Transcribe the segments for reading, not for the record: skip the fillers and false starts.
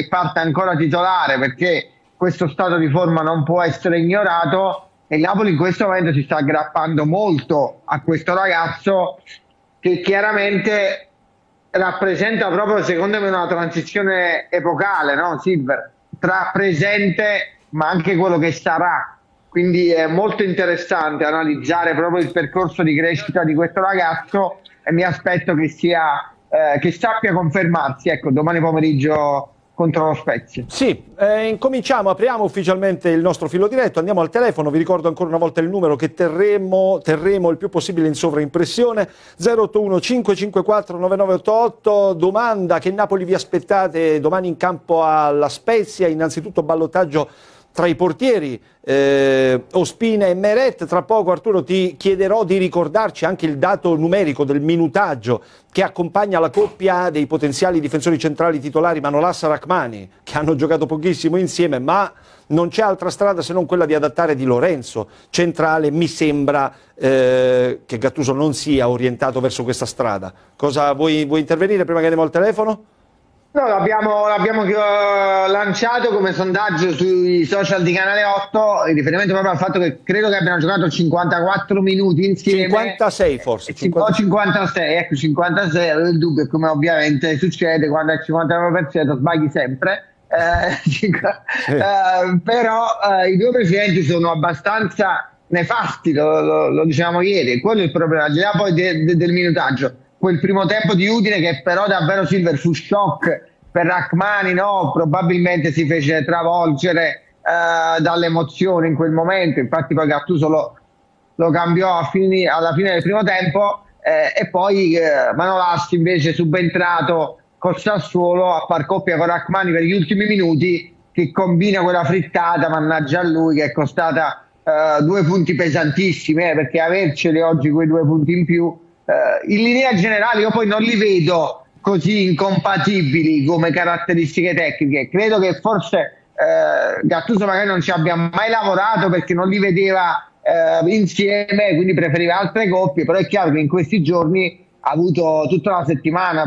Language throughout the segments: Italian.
e parte ancora titolare, perché questo stato di forma non può essere ignorato, e il Napoli in questo momento si sta aggrappando molto a questo ragazzo che chiaramente rappresenta proprio, secondo me, una transizione epocale, no, Silver? Tra presente ma anche quello che sarà. Quindi è molto interessante analizzare proprio il percorso di crescita di questo ragazzo, e mi aspetto che che sappia confermarsi, ecco, domani pomeriggio contro lo Spezia. Sì, incominciamo, apriamo ufficialmente il nostro filo diretto, andiamo al telefono, vi ricordo ancora una volta il numero che terremo il più possibile in sovraimpressione, 081 554 9988, domanda: che Napoli vi aspettate domani in campo alla Spezia? Innanzitutto ballottaggio tra i portieri, Ospina e Meret. Tra poco, Arturo, ti chiederò di ricordarci anche il dato numerico del minutaggio che accompagna la coppia dei potenziali difensori centrali titolari Manolas-Rachmani, che hanno giocato pochissimo insieme, ma non c'è altra strada se non quella di adattare Di Lorenzo centrale. Mi sembra che Gattuso non sia orientato verso questa strada. Cosa vuoi intervenire prima che andiamo al telefono? No, l'abbiamo lanciato come sondaggio sui social di Canale 8, in riferimento proprio al fatto che credo che abbiano giocato 54 minuti insieme. 56 forse. 56, ecco, 56, avevo il dubbio, come ovviamente succede quando è 59% sbagli sempre. Però i due presidenti sono abbastanza nefasti, lo dicevamo ieri, quello è il problema, al di là poi del minutaggio. Quel primo tempo di Udine che però davvero, Silver, fu shock per Rachmani, no? Probabilmente si fece travolgere dalle emozioni in quel momento, infatti poi Gattuso lo cambiò alla fine del primo tempo, e poi Manolas invece subentrato col Sassuolo a far coppia con Rachmani per gli ultimi minuti, che combina quella frittata, mannaggia a lui, che è costata 2 punti pesantissimi, perché averceli oggi quei 2 punti in più, in linea generale io poi non li vedo così incompatibili come caratteristiche tecniche. Credo che forse Gattuso magari non ci abbia mai lavorato perché non li vedeva insieme, quindi preferiva altre coppie, però è chiaro che in questi giorni ha avuto tutta la settimana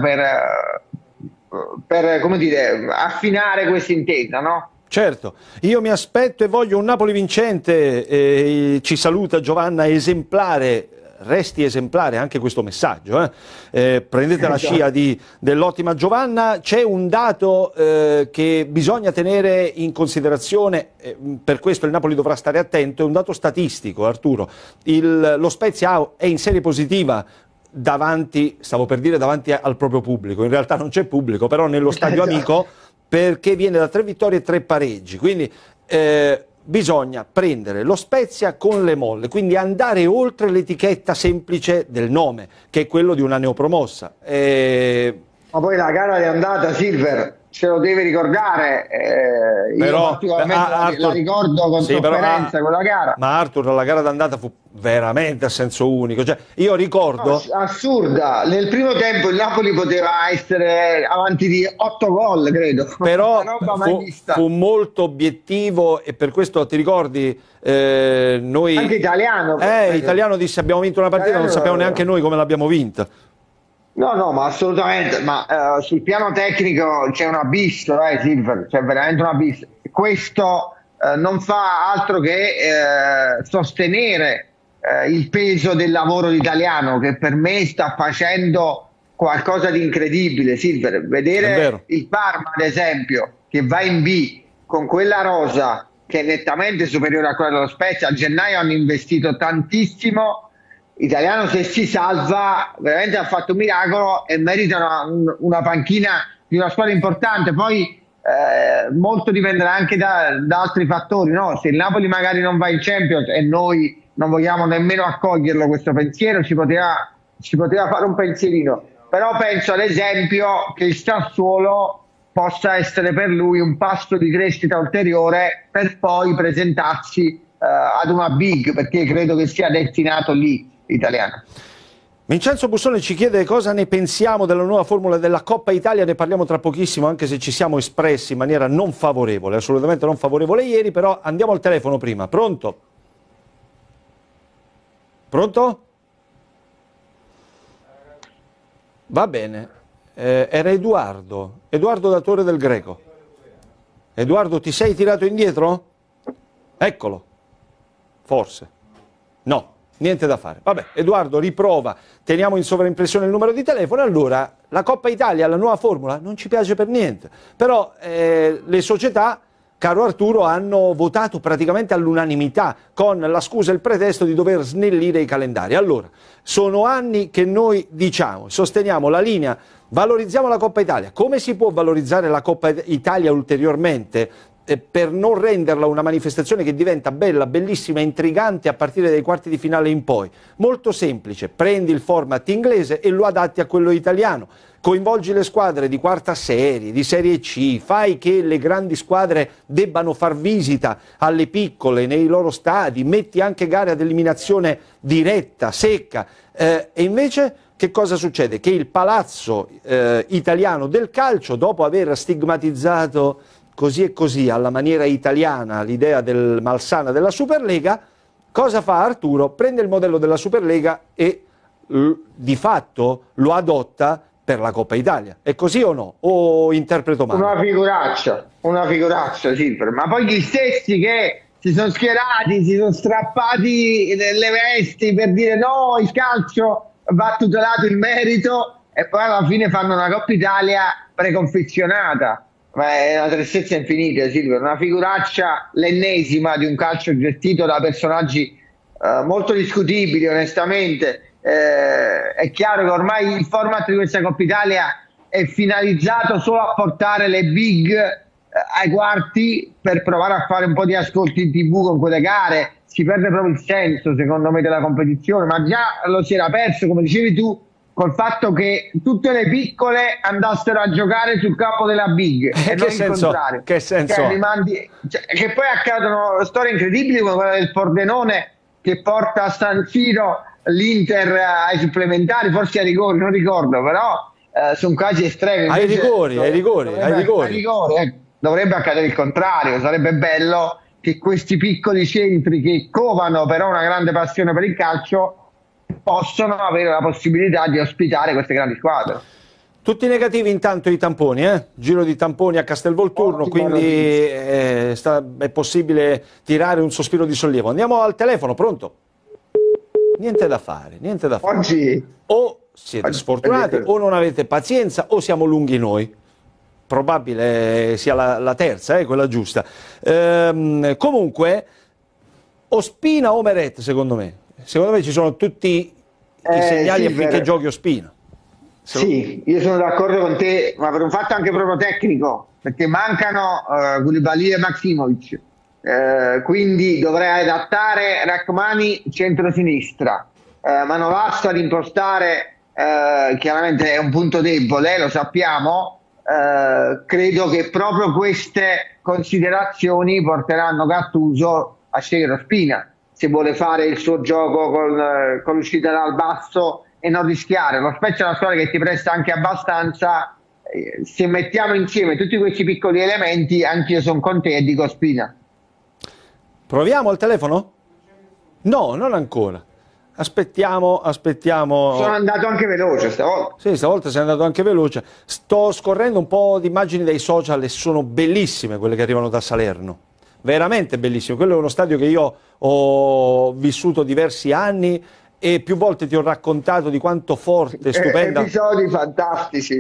per come dire, affinare questa intesa, no? Certo, io mi aspetto e voglio un Napoli vincente, ci saluta Giovanna, esemplare. Resti esemplare anche questo messaggio, prendete la scia dell'ottima Giovanna. C'è un dato che bisogna tenere in considerazione, per questo il Napoli dovrà stare attento, è un dato statistico, Arturo. Lo Spezia è in serie positiva davanti, stavo per dire davanti al proprio pubblico, in realtà non c'è pubblico, però nello stadio amico, perché viene da 3 vittorie e 3 pareggi, quindi bisogna prendere lo Spezia con le molle, quindi andare oltre l'etichetta semplice del nome, che è quello di una neopromossa. Ma poi la gara di andata, Silver, ce lo deve ricordare, però, io particolarmente la ricordo con sofferenza quella gara. Ma Arthur, la gara d'andata fu veramente a senso unico, cioè, io ricordo... No, assurda, nel primo tempo il Napoli poteva essere avanti di 8 gol, credo. Però fu molto obiettivo, e per questo ti ricordi, noi... Anche Italiano. Italiano disse: abbiamo vinto una partita, non sappiamo neanche noi come l'abbiamo vinta. No, ma assolutamente, ma sul piano tecnico c'è un abisso, Silver, c'è veramente un abisso. Questo non fa altro che sostenere il peso del lavoro di Italiano, che per me sta facendo qualcosa di incredibile, Silver. Vedere il Parma, ad esempio, che va in B con quella rosa che è nettamente superiore a quella dello Spezia. A gennaio hanno investito tantissimo. Italiano, se si salva, veramente ha fatto un miracolo e merita una panchina di una squadra importante. Poi molto dipenderà anche da altri fattori, no? Se il Napoli magari non va in Champions, e noi non vogliamo nemmeno accoglierlo questo pensiero, ci poteva fare un pensierino, però penso ad esempio che il Sassuolo possa essere per lui un passo di crescita ulteriore per poi presentarsi ad una big, perché credo che sia destinato lì Italiano. Vincenzo Bussone ci chiede cosa ne pensiamo della nuova formula della Coppa Italia. Ne parliamo tra pochissimo, anche se ci siamo espressi in maniera non favorevole, assolutamente non favorevole ieri. Però andiamo al telefono prima. Pronto? Pronto? Va bene, era Edoardo da Torre del Greco. Edoardo, ti sei tirato indietro? Eccolo. Forse. No, niente da fare. Vabbè, Edoardo riprova, teniamo in sovraimpressione il numero di telefono. Allora, la Coppa Italia, la nuova formula, non ci piace per niente. Però le società, caro Arturo, hanno votato praticamente all'unanimità, con la scusa e il pretesto di dover snellire i calendari. Allora, sono anni che noi diciamo, sosteniamo la linea, valorizziamo la Coppa Italia. Come si può valorizzare la Coppa Italia ulteriormente per non renderla una manifestazione che diventa bella, bellissima, intrigante a partire dai quarti di finale in poi? Molto semplice, prendi il format inglese e lo adatti a quello italiano. Coinvolgi le squadre di quarta serie, di Serie C, fai che le grandi squadre debbano far visita alle piccole nei loro stadi, metti anche gare ad eliminazione diretta, secca, e invece che cosa succede? Che il palazzo italiano del calcio, dopo aver stigmatizzato così e così alla maniera italiana l'idea malsana della Superlega, cosa fa Arturo? Prende il modello della Superlega e di fatto lo adotta per la Coppa Italia. È così o no? O interpreto male? Una figuraccia, Silver. Ma poi gli stessi che si sono schierati, si sono strappati le vesti per dire no, il calcio va tutelato il merito, e poi alla fine fanno una Coppa Italia preconfezionata. Ma è una tristezza infinita, Silver. Una figuraccia, l'ennesima, di un calcio gestito da personaggi molto discutibili, onestamente. È chiaro che ormai il format di questa Coppa Italia è finalizzato solo a portare le big ai quarti per provare a fare un po' di ascolti in TV con quelle gare. Si perde proprio il senso, secondo me, della competizione, ma già lo si era perso, come dicevi tu, col fatto che tutte le piccole andassero a giocare sul campo della big e non il contrario. Che senso? Che poi accadono storie incredibili come quella del Pordenone che porta a San Siro l'Inter ai supplementari, forse ai rigori, non ricordo, però sono casi estremi. Ai rigori. Dovrebbe accadere il contrario. Sarebbe bello che questi piccoli centri che covano però una grande passione per il calcio possono avere la possibilità di ospitare queste grandi squadre. Tutti negativi intanto i tamponi, giro di tamponi a Castelvolturno, quindi è possibile tirare un sospiro di sollievo. Andiamo al telefono, pronto? Niente da fare, niente da fare. Oggi o siete sfortunati o non avete pazienza o siamo lunghi noi. Probabile sia la terza, quella giusta. Comunque, Ospina o Meret, secondo me? Secondo me ci sono tutti i segnali affinché giochi Ospina. Sì, io sono d'accordo con te, ma per un fatto anche proprio tecnico, perché mancano Koulibaly e Maximovic. Quindi dovrei adattare Rachmani centro-sinistra, Manolas ad impostare, chiaramente è un punto debole, lo sappiamo. Credo che proprio queste considerazioni porteranno Gattuso a scegliere Ospina se vuole fare il suo gioco con l'uscita dal basso e non rischiare. Lo Spezia è una squadra che ti presta anche abbastanza. Se mettiamo insieme tutti questi piccoli elementi, anch'io sono con te e dico Ospina. Proviamo al telefono? No, non ancora. Aspettiamo. Sono andato anche veloce stavolta. Sì, stavolta sei andato anche veloce. Sto scorrendo un po' di immagini dai social e sono bellissime quelle che arrivano da Salerno. Veramente bellissime. Quello è uno stadio che io ho vissuto diversi anni e più volte ti ho raccontato di quanto forte, stupenda... Episodi fantastici,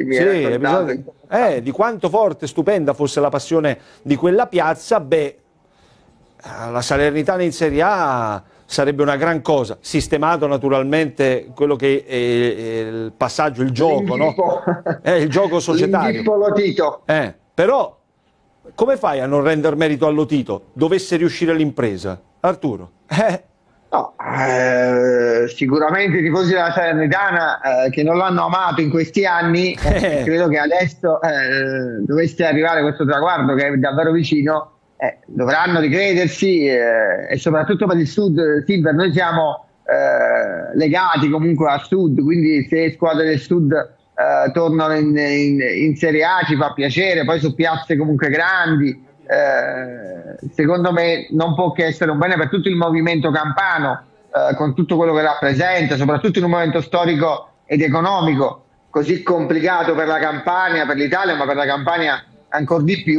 di quanto forte, stupenda fosse la passione di quella piazza. Beh, la Salernitana in Serie A sarebbe una gran cosa, sistemato naturalmente quello che è il passaggio, il gioco, no? Il gioco societario. Lotito. Però come fai a non rendere merito al Lotito? Dovesse riuscire l'impresa, Arturo? No, sicuramente i tifosi della Salernitana che non l'hanno amato in questi anni, credo che adesso dovesse arrivare questo traguardo che è davvero vicino, dovranno ricredersi e soprattutto per il Sud, Silver, noi siamo legati comunque al Sud, quindi se squadre del Sud tornano in Serie A ci fa piacere, poi su piazze comunque grandi. Secondo me non può che essere un bene per tutto il movimento campano, con tutto quello che rappresenta, soprattutto in un momento storico ed economico così complicato per la Campania, per l'Italia, ma per la Campania ancora di più.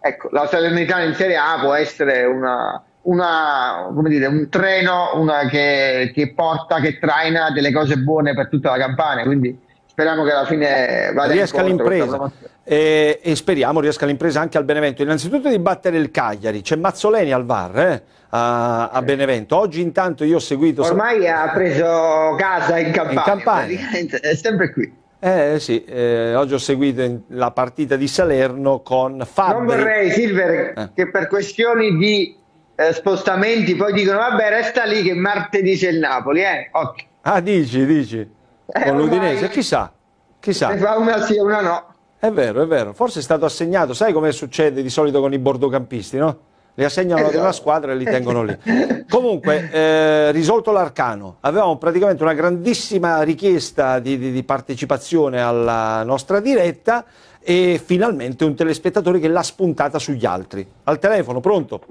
ecco, la Salernitana in Serie A può essere come dire, un treno che porta, che traina delle cose buone per tutta la Campania, quindi speriamo che alla fine vada riesca in porto l'impresa e speriamo riesca l'impresa anche al Benevento. Innanzitutto di battere il Cagliari, c'è Mazzoleni al VAR a Benevento. Oggi intanto io ho seguito... Ormai ha preso casa in Campania. È sempre qui. Sì, oggi ho seguito la partita di Salerno con Fabbri. Non vorrei, Silver, che per questioni di spostamenti poi dicono vabbè resta lì che martedì c'è il Napoli, occhio. Ah, dici con l'Udinese, chissà se fa una sì e una no. È vero, forse è stato assegnato, sai come succede di solito con i bordocampisti, no? Li assegnano ad una squadra e li tengono lì. Comunque, risolto l'arcano, avevamo praticamente una grandissima richiesta di partecipazione alla nostra diretta e finalmente un telespettatore che l'ha spuntata sugli altri. Al telefono, pronto?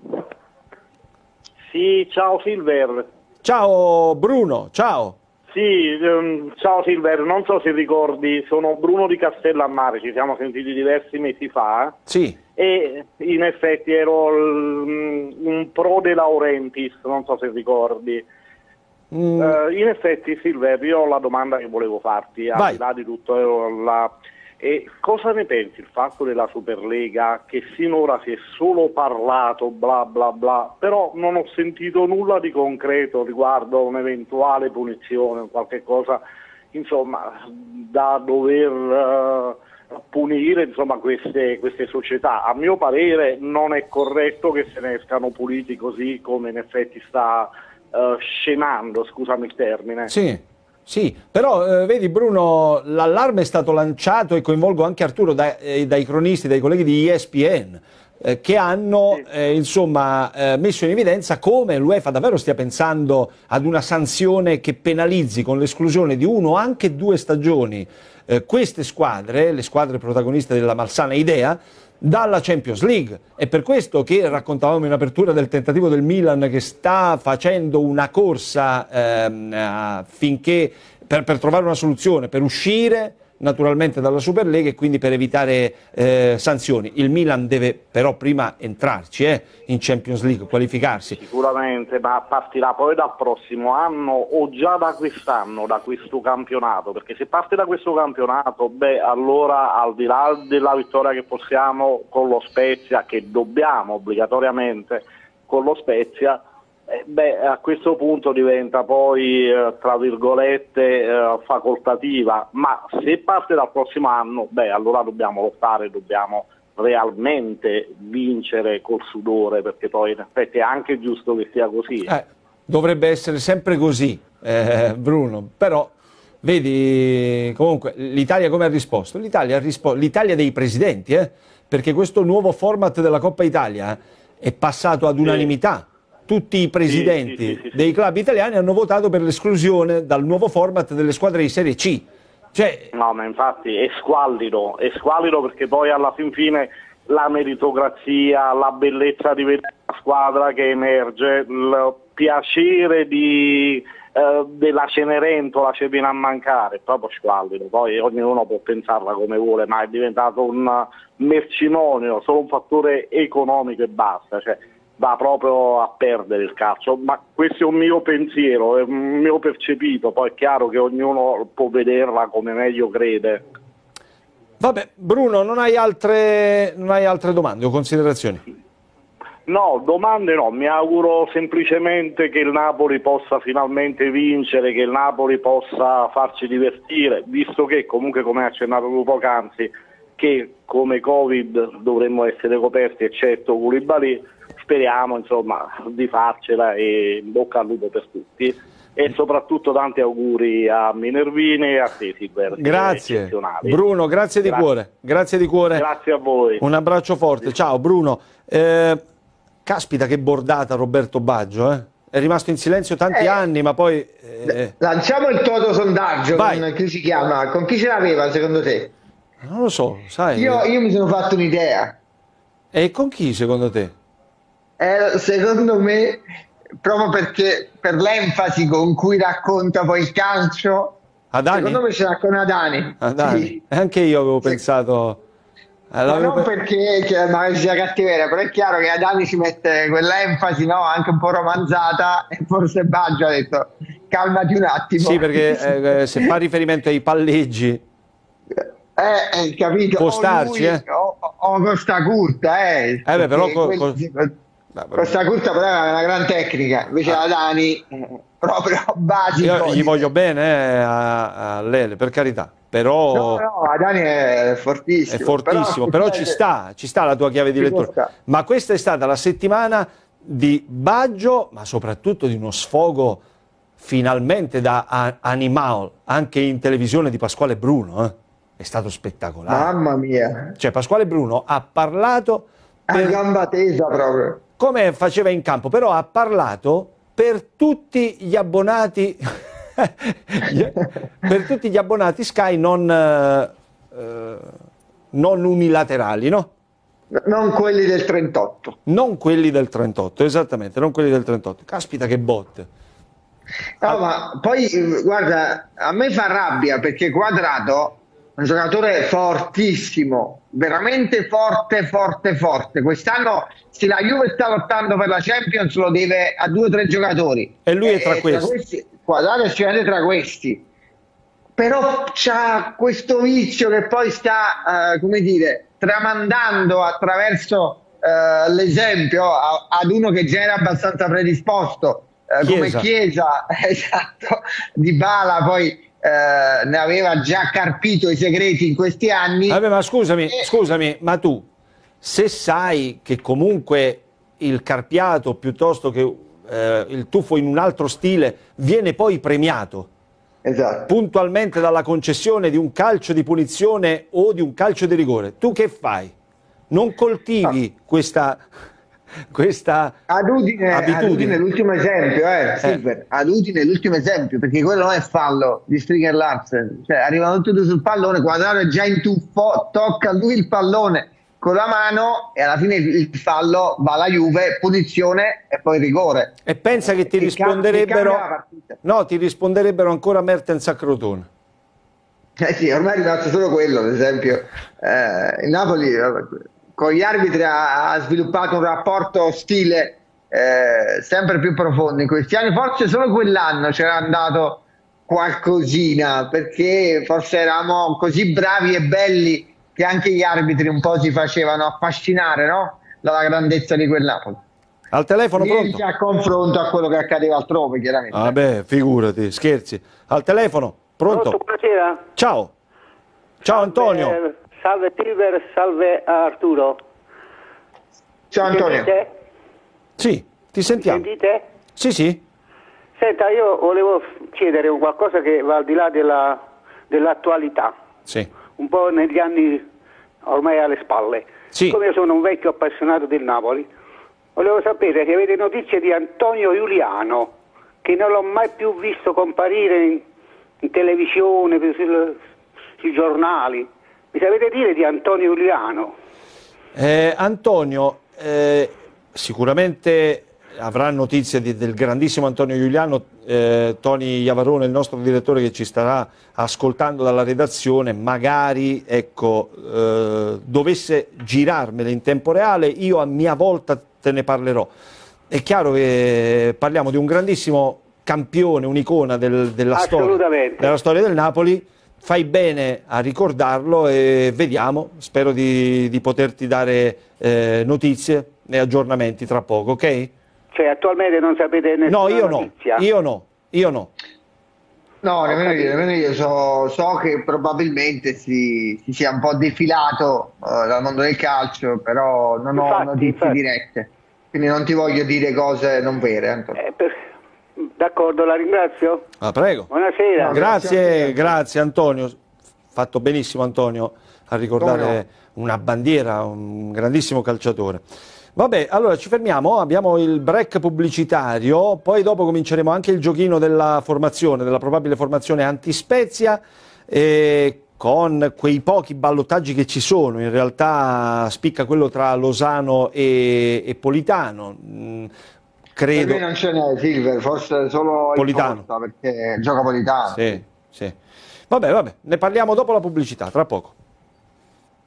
Sì, ciao Silver. Ciao Bruno, ciao. Sì, ciao Silver, non so se ricordi, sono Bruno di Castellammare, ci siamo sentiti diversi mesi fa. Sì. E in effetti ero un pro De Laurentiis, non so se ricordi. In effetti Silver, io ho la domanda che volevo farti, al di là di tutto, e cosa ne pensi il fatto della Superlega, che sinora si è solo parlato bla bla bla, però non ho sentito nulla di concreto riguardo un'eventuale punizione o qualche cosa, insomma, da dover punire, insomma, queste società. A mio parere non è corretto che se ne escano puliti così come in effetti sta scemando, scusami il termine. Sì, però vedi Bruno, l'allarme è stato lanciato e coinvolgo anche Arturo dai cronisti, dai colleghi di ESPN che hanno insomma, messo in evidenza come l'UEFA davvero stia pensando ad una sanzione che penalizzi con l'esclusione di uno o anche 2 stagioni queste squadre, le squadre protagoniste della malsana idea, dalla Champions League. È per questo che raccontavamo in apertura del tentativo del Milan che sta facendo una corsa finché, per trovare una soluzione, per uscire naturalmente dalla Superlega e quindi per evitare sanzioni. Il Milan deve però prima entrarci in Champions League, qualificarsi. Sicuramente, ma partirà poi dal prossimo anno o già da quest'anno, da questo campionato, perché se parte da questo campionato, beh, allora al di là della vittoria che possiamo con lo Spezia, che dobbiamo obbligatoriamente con lo Spezia, beh, a questo punto diventa poi, tra virgolette, facoltativa, ma se parte dal prossimo anno, beh, allora dobbiamo lottare, dobbiamo realmente vincere col sudore, perché poi in effetti è anche giusto che sia così. Dovrebbe essere sempre così, Bruno, però vedi comunque l'Italia come ha risposto? L'Italia dei presidenti, perché questo nuovo format della Coppa Italia è passato ad unanimità. Tutti i presidenti dei club italiani hanno votato per l'esclusione dal nuovo format delle squadre di Serie C. Cioè... No, ma infatti è squallido perché poi alla fin fine la meritocrazia, la bellezza di vedere la squadra che emerge, il piacere della Cenerentola ci viene a mancare, è proprio squallido. Poi ognuno può pensarla come vuole, ma è diventato un mercimonio, solo un fattore economico e basta. Cioè, va proprio a perdere il calcio, ma questo è un mio pensiero, è un mio percepito, poi è chiaro che ognuno può vederla come meglio crede. Vabbè, Bruno, non hai altre domande o considerazioni? No, domande no, mi auguro semplicemente che il Napoli possa finalmente vincere, che il Napoli possa farci divertire, visto che comunque, come ha accennato tu poc'anzi, che come Covid dovremmo essere coperti eccetto Koulibaly. Speriamo insomma di farcela e in bocca al lupo per tutti e soprattutto tanti auguri a Minervini e a te Silver. Grazie Bruno, grazie di cuore. Grazie a voi, un abbraccio forte, ciao Bruno. Caspita che bordata Roberto Baggio, è rimasto in silenzio tanti anni, ma poi lanciamo il toto sondaggio. Con chi si chiama, con chi ce l'aveva secondo te? Non lo so, sai, io mi sono fatto un'idea. E con chi secondo te? Secondo me, proprio perché per l'enfasi con cui racconta poi il calcio, Adani? Secondo me ce l'ha con Adani. Sì. Anche io avevo pensato Ma non perché magari sia cattiveria, però è chiaro che Adani ci mette quell'enfasi, no? Anche un po' romanzata, e forse Baggio ha detto calmati un attimo. Sì, perché se fa riferimento ai palleggi, capito? Può starci, o Costa Curta, beh, però Costa Curta però è una gran tecnica, invece Adani proprio basico. Io gli voglio bene a Lele, per carità, però no, Adani è fortissimo. È fortissimo, però ci sta la tua chiave di lettura. Ma questa è stata la settimana di Baggio, ma soprattutto di uno sfogo finalmente da animal, anche in televisione, di Pasquale Bruno. È stato spettacolare. Mamma mia. Cioè Pasquale Bruno ha parlato a gamba tesa proprio. Come faceva in campo, però ha parlato per tutti gli abbonati per tutti gli abbonati Sky non unilaterali, no? Non quelli del 38. Non quelli del 38, esattamente, non quelli del 38. Caspita che botte. No, ma poi guarda, a me fa rabbia perché Quadrato è un giocatore fortissimo, veramente forte. Quest'anno se la Juve sta lottando per la Champions lo deve a 2 o 3 giocatori. E lui è tra questi. Quadrato è sicuramente tra questi. Però c'ha questo vizio che poi sta, come dire, tramandando attraverso l'esempio ad uno che già era abbastanza predisposto, come Chiesa, esatto, Dybala poi ne aveva già carpito i segreti in questi anni. Vabbè, ma scusami, ma tu, se sai che comunque il carpiato piuttosto che il tuffo in un altro stile viene poi premiato, esatto, puntualmente dalla concessione di un calcio di punizione o di un calcio di rigore, tu che fai? Non coltivi questa ad Udine l'ultimo esempio, Silver, ad Udine l'ultimo esempio, perché quello non è fallo di Striker Larsen, cioè arrivano tutti sul pallone, Quadrato è già in tuffo, tocca a lui il pallone con la mano e alla fine il fallo va alla Juve, punizione e poi rigore. E pensa che ti risponderebbero, no, ti risponderebbero ancora Mertens a Crotone. Sì, ormai è rimasto solo quello, ad esempio. Il Napoli con gli arbitri ha sviluppato un rapporto ostile sempre più profondo in questi anni. Forse solo quell'anno c'era andato qualcosina, perché forse eravamo così bravi e belli che anche gli arbitri un po' si facevano affascinare, no? Dalla grandezza di quel Napoli. Al telefono pronto? A confronto a quello che accadeva altrove, chiaramente. Vabbè, figurati, scherzi. Al telefono, pronto? Buonasera. Ciao. Ciao Antonio. Salve Silver, salve Arturo. Ciao Antonio. Sentite? Sì, ti sentiamo. Sentite? Sì. Senta, io volevo chiedere qualcosa che va al di là dell'attualità. Sì. Un po' negli anni ormai alle spalle. Sì. Come io sono un vecchio appassionato del Napoli, volevo sapere se avete notizie di Antonio Giuliano, che non l'ho mai più visto comparire in televisione, sui giornali. Mi sapete dire di Antonio Giuliano? Antonio, sicuramente avrà notizie del grandissimo Antonio Giuliano. Tony Iavarone, il nostro direttore che ci starà ascoltando dalla redazione, magari dovesse girarmele in tempo reale, io a mia volta te ne parlerò. È chiaro che parliamo di un grandissimo campione, un'icona della storia del Napoli. Fai bene a ricordarlo e vediamo, spero di poterti dare notizie e aggiornamenti tra poco, ok? Cioè attualmente non sapete nessuna notizia? Io no. No, nemmeno io. So che probabilmente si sia un po' defilato dal mondo del calcio, però non ho notizie dirette, quindi non ti voglio dire cose non vere, Antonio. D'accordo, la ringrazio. Prego. Buonasera. Grazie Antonio. Fatto benissimo Antonio a ricordare una bandiera, un grandissimo calciatore. Vabbè, allora ci fermiamo, abbiamo il break pubblicitario, poi dopo cominceremo anche il giochino della formazione, della probabile formazione anti-Spezia, con quei pochi ballottaggi che ci sono. In realtà spicca quello tra Lozano e Politano. Credo. Per me non ce n'è, Silver, forse solo Politano, perché gioca Politano. Sì. Vabbè, ne parliamo dopo la pubblicità, tra poco.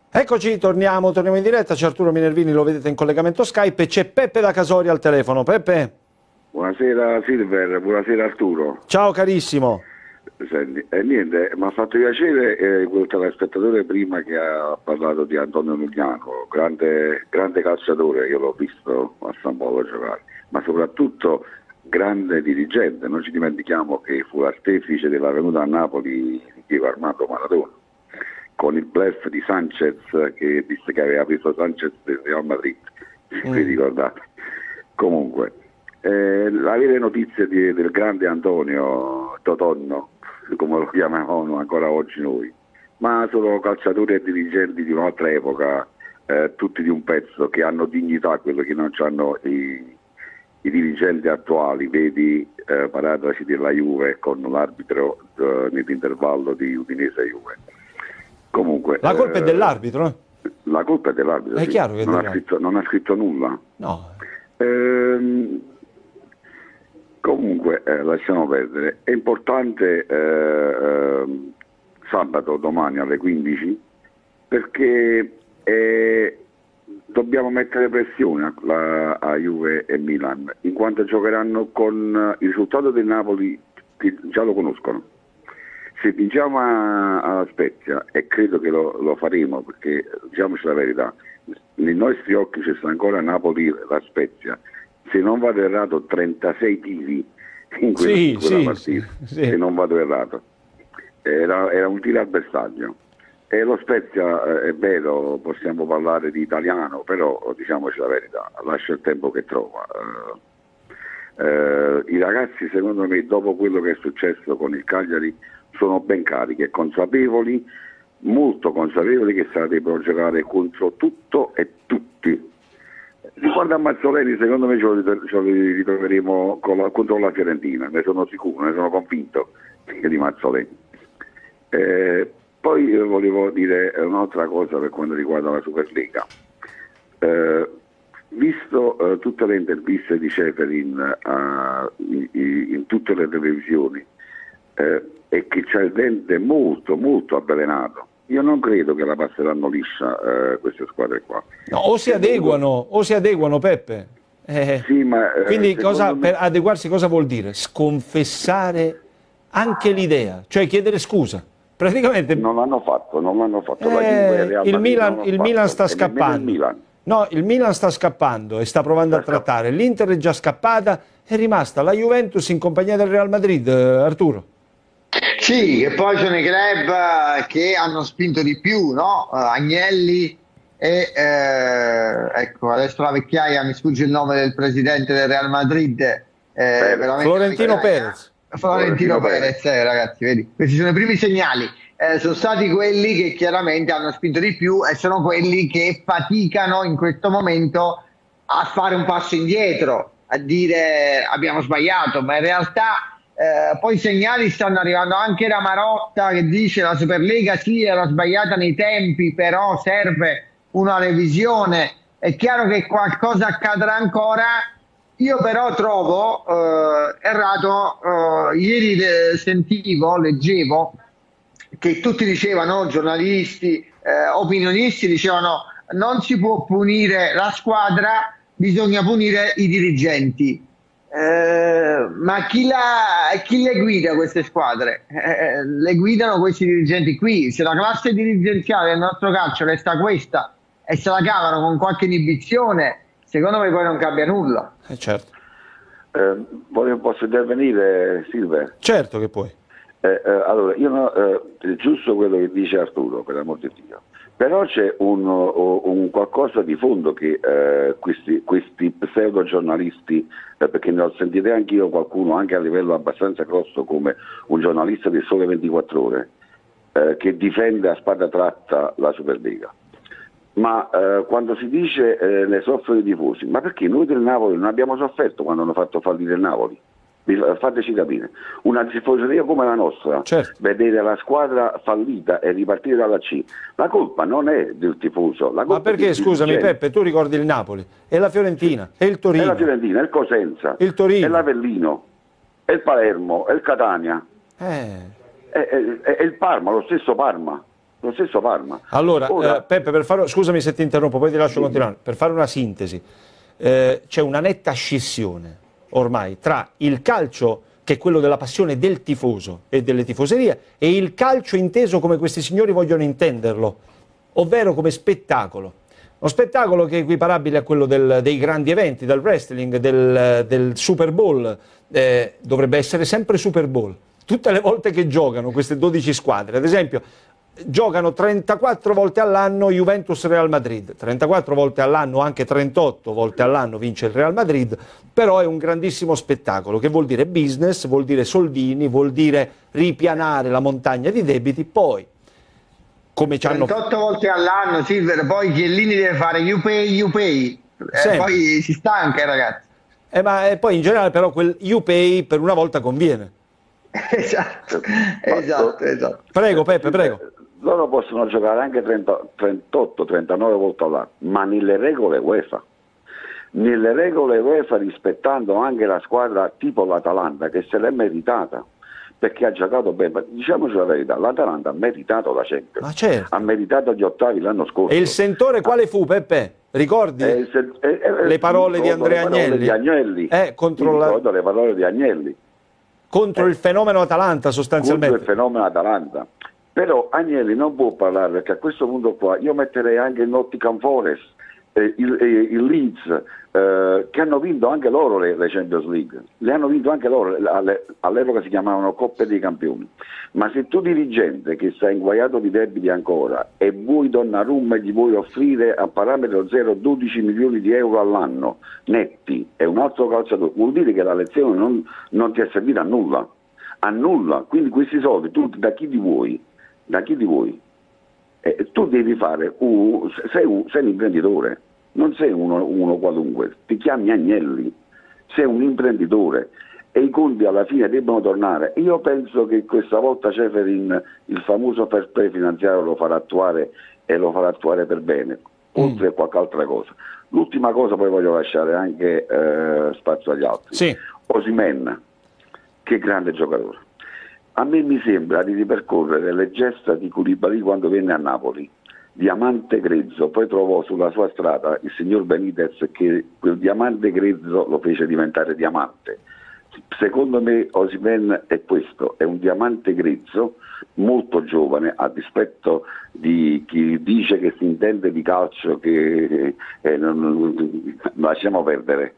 Eccoci, torniamo in diretta, c'è Arturo Minervini, lo vedete in collegamento Skype e c'è Peppe da Casoria al telefono. Peppe? Buonasera Silver, buonasera Arturo. Ciao carissimo. Senti, niente, mi ha fatto piacere quel telespettatore prima che ha parlato di Antonio Giuliano, grande calciatore, io l'ho visto a San Paolo giocare, ma soprattutto grande dirigente. Non ci dimentichiamo che fu l'artefice della venuta a Napoli di Diego Armando Maradona, con il bluff di Sanchez, che disse che aveva preso Sanchez del Real Madrid, se vi ricordate. Comunque, avere notizie del grande Antonio Totonno, come lo chiamavano ancora oggi noi, ma sono calciatori e dirigenti di un'altra epoca, tutti di un pezzo, che hanno dignità, quello che non hanno i dirigenti attuali. Vedi Paratraci della Juve con l'arbitro nell'intervallo di Udinese-Juve. Comunque, la colpa è dell'arbitro, eh? La colpa è dell'arbitro, è sì. chiaro che non ha scritto nulla. No. Comunque lasciamo perdere. È importante sabato, domani alle 15, perché dobbiamo mettere pressione a Juve e Milan, in quanto giocheranno con il risultato del Napoli, che già lo conoscono. Se vinciamo a Spezia, e credo che lo faremo, perché diciamoci la verità, nei nostri occhi c'è ancora Napoli la Spezia. Se non vado errato, 36 tiri in quella partita, sì. se non vado errato. Era un tiro al bersaglio. E lo Spezia, è vero, possiamo parlare di italiano, però diciamoci la verità, lascia il tempo che trova. I ragazzi, secondo me, dopo quello che è successo con il Cagliari, sono ben carichi e consapevoli, molto consapevoli, che devono giocare contro tutto e tutti. Riguardo a Mazzoleni, secondo me ce lo ritroveremo contro la Fiorentina, ne sono sicuro, ne sono convinto di Mazzoleni. Poi volevo dire un'altra cosa per quanto riguarda la Superlega. Visto tutte le interviste di Ceferin in tutte le televisioni, e che c'è il dente molto molto avvelenato, io non credo che la passeranno liscia queste squadre qua. No, o si adeguano, Peppe. Sì, ma, quindi per adeguarsi cosa vuol dire? Sconfessare anche l'idea, cioè chiedere scusa. Praticamente non l'hanno fatto. Il Milan sta scappando. No, il Milan sta scappando e sta provando a trattare. L'Inter è già scappata, è rimasta la Juventus in compagnia del Real Madrid, Arturo. Sì, e poi sono i club che hanno spinto di più, no? Agnelli e ecco, adesso la vecchiaia, mi sfugge il nome del presidente del Real Madrid, Florentino Perez. Florentino Perez, ragazzi, vedi, questi sono i primi segnali. Sono stati quelli che chiaramente hanno spinto di più e sono quelli che faticano in questo momento a fare un passo indietro, a dire abbiamo sbagliato, ma in realtà poi i segnali stanno arrivando anche da Marotta, che dice la Superlega sì, era sbagliata nei tempi, però serve una revisione. È chiaro che qualcosa accadrà ancora. Io però trovo errato, ieri leggevo che tutti dicevano, giornalisti, opinionisti, dicevano non si può punire la squadra, bisogna punire i dirigenti. Ma chi le guida queste squadre? Le guidano questi dirigenti qui. Se la classe dirigenziale del nostro calcio resta questa e se la cavano con qualche inibizione, secondo me poi non cambia nulla. Certo. Posso intervenire, Silver? Certo che puoi. Allora, è giusto quello che dice Arturo, per l'amor di Dio, però c'è un qualcosa di fondo che questi pseudo giornalisti, perché ne ho sentito anche io qualcuno, anche a livello abbastanza grosso, come un giornalista del Sole 24 Ore, che difende a spada tratta la Superlega. Ma quando si dice ne soffrono i tifosi, ma perché noi del Napoli non abbiamo sofferto quando hanno fatto fallire il Napoli? Fateci capire, una tifoseria come la nostra, certo, vedere la squadra fallita e ripartire dalla C, la colpa non è del tifoso. Ma perché, scusami Peppe, tu ricordi il Napoli, è la Fiorentina, è il Torino, è la Fiorentina, è il Cosenza, il Torino, è l'Avellino, è il Palermo, è il Catania, è il Parma, lo stesso Parma. lo stesso Parma. Allora, Ora, Peppe, scusami se ti interrompo, poi ti lascio continuare. Per fare una sintesi, c'è una netta scissione ormai tra il calcio, che è quello della passione del tifoso e delle tifoserie, e il calcio inteso come questi signori vogliono intenderlo, ovvero come spettacolo. Uno spettacolo che è equiparabile a quello dei grandi eventi, del wrestling, del Super Bowl. Dovrebbe essere sempre Super Bowl. Tutte le volte che giocano queste 12 squadre, ad esempio, giocano 34 volte all'anno Juventus-Real Madrid, 34 volte all'anno, anche 38 volte all'anno vince il Real Madrid, però è un grandissimo spettacolo, che vuol dire business, vuol dire soldini, vuol dire ripianare la montagna di debiti, poi come ci hanno... 38 volte all'anno, Silver, poi Chiellini deve fare you pay, poi si stanca, ragazzi. Ma poi in generale però quel you pay per una volta conviene. Esatto. Prego Peppe, prego. Loro possono giocare anche 38-39 volte all'anno, ma nelle regole UEFA. Nelle regole UEFA, rispettando anche la squadra tipo l'Atalanta, che se l'è meritata, perché ha giocato bene. Diciamoci la verità, l'Atalanta ha meritato la Champions, ma certo, ha meritato gli ottavi l'anno scorso. E il sentore quale fu, Peppe? Ricordi le parole di Andrea Agnelli? Ricordo le parole di Agnelli. Contro il fenomeno Atalanta, sostanzialmente. Contro il fenomeno Atalanta. Però Agnelli non può parlare, perché a questo punto qua io metterei anche il Nottingham Forest, il Leeds, che hanno vinto anche loro le Champions League, le hanno vinto anche loro, all'epoca si chiamavano Coppe dei Campioni. Ma se tu dirigente che sei inguaiato di debiti ancora e vuoi Donnarumma e gli vuoi offrire a parametro zero 12 milioni di euro all'anno netti e un altro calciatore, vuol dire che la lezione non ti è servita a nulla, quindi questi soldi tu da chi li vuoi? Tu devi fare, sei un imprenditore, non sei uno qualunque, ti chiami Agnelli, sei un imprenditore e i conti alla fine debbono tornare. Io penso che questa volta Ceferin il famoso fair play finanziario lo farà attuare e lo farà attuare per bene, oltre a qualche altra cosa. L'ultima cosa, poi voglio lasciare anche spazio agli altri. Sì. Osimhen, che grande giocatore. A me mi sembra di ripercorrere le gesta di Koulibaly quando venne a Napoli, diamante grezzo, poi trovò sulla sua strada il signor Benitez che quel diamante grezzo lo fece diventare diamante. Secondo me Osimhen è questo, è un diamante grezzo, molto giovane, a dispetto di chi dice che si intende di calcio, che lasciamo perdere.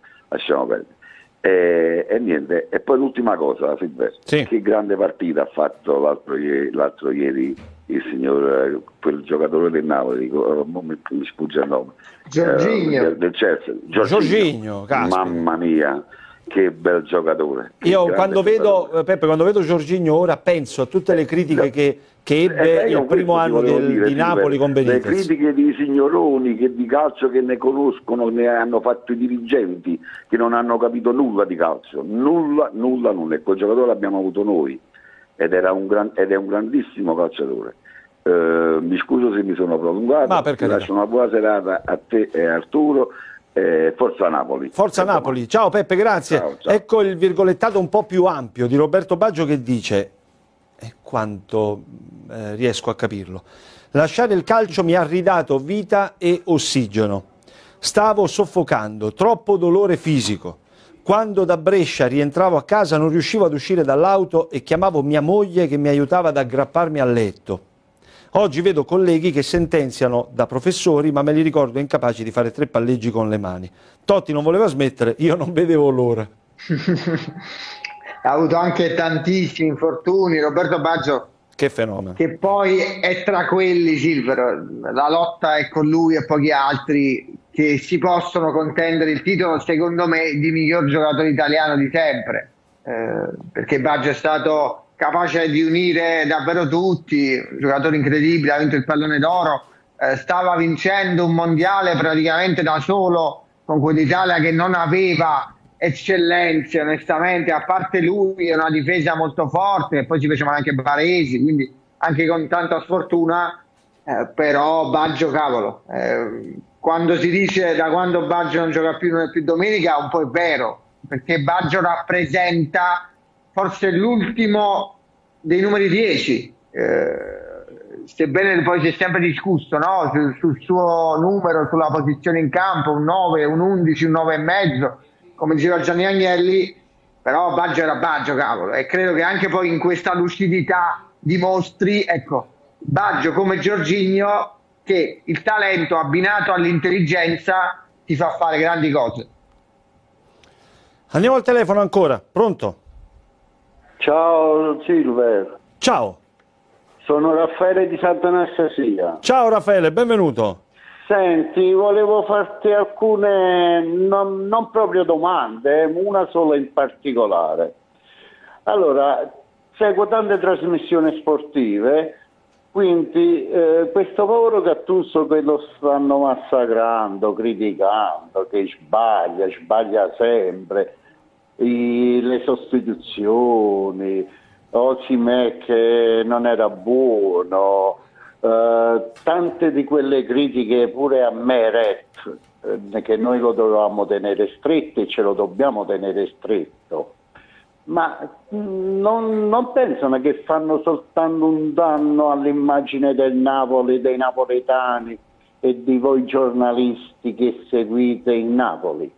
E niente, e poi l'ultima cosa, Silvestro, sì. Che grande partita ha fatto l'altro ieri il signor, quel giocatore del Napoli, mi sfugge il nome, del Chelsea, Jorginho, mamma mia, che bel giocatore. Io quando vedo Jorginho ora penso a tutte le critiche che ebbe il primo anno di Napoli con Benitez. Le critiche di signoroni che di calcio che ne conoscono, ne hanno fatto i dirigenti che non hanno capito nulla di calcio, nulla. E quel giocatore l'abbiamo avuto noi ed è un grandissimo calciatore. Mi scuso se mi sono prolungato, ti lascio una buona serata a te e a Arturo. Forza Napoli. Forza Napoli. Ciao Peppe, grazie. Ciao. Ecco il virgolettato un po' più ampio di Roberto Baggio che dice, quanto riesco a capirlo: lasciare il calcio mi ha ridato vita e ossigeno. Stavo soffocando, troppo dolore fisico. Quando da Brescia rientravo a casa non riuscivo ad uscire dall'auto e chiamavo mia moglie che mi aiutava ad aggrapparmi al letto. Oggi vedo colleghi che sentenziano da professori, ma me li ricordo incapaci di fare 3 palleggi con le mani. Totti non voleva smettere, io non vedevo l'ora. Ha avuto anche tantissimi infortuni, Roberto Baggio. Che fenomeno. Che poi è tra quelli, Silvero, la lotta è con lui e pochi altri che si possono contendere il titolo, secondo me, di miglior giocatore italiano di sempre. Perché Baggio è stato capace di unire davvero tutti, un giocatore incredibile, ha vinto il pallone d'oro, stava vincendo un mondiale praticamente da solo con quell'Italia che non aveva eccellenze, onestamente, a parte lui, è una difesa molto forte, e poi ci facevano anche Baresi, quindi anche con tanta sfortuna, però Baggio, cavolo, quando si dice da quando Baggio non gioca più, non è più domenica, un po' è vero, perché Baggio rappresenta forse l'ultimo dei numeri 10, sebbene poi si è sempre discusso, no? sul suo numero, sulla posizione in campo, un 9, un 11, un 9,5, come diceva Gianni Agnelli, però Baggio era Baggio, cavolo, e credo che anche poi in questa lucidità dimostri, ecco, Baggio come Jorginho, che il talento abbinato all'intelligenza ti fa fare grandi cose. Andiamo al telefono ancora, pronto? Ciao Silver. Ciao. Sono Raffaele di Sant'Anastasia. Ciao Raffaele, benvenuto. Senti, volevo farti alcune, non proprio domande, una sola in particolare. Allora, seguo tante trasmissioni sportive, quindi questo povero Gattuso che lo stanno massacrando, criticando, che sbaglia sempre, le sostituzioni, Osimhen che non era buono, tante di quelle critiche pure a Meret, che noi lo dovevamo tenere stretto e ce lo dobbiamo tenere stretto, ma non pensano che fanno soltanto un danno all'immagine del Napoli, dei napoletani e di voi giornalisti che seguite il Napoli?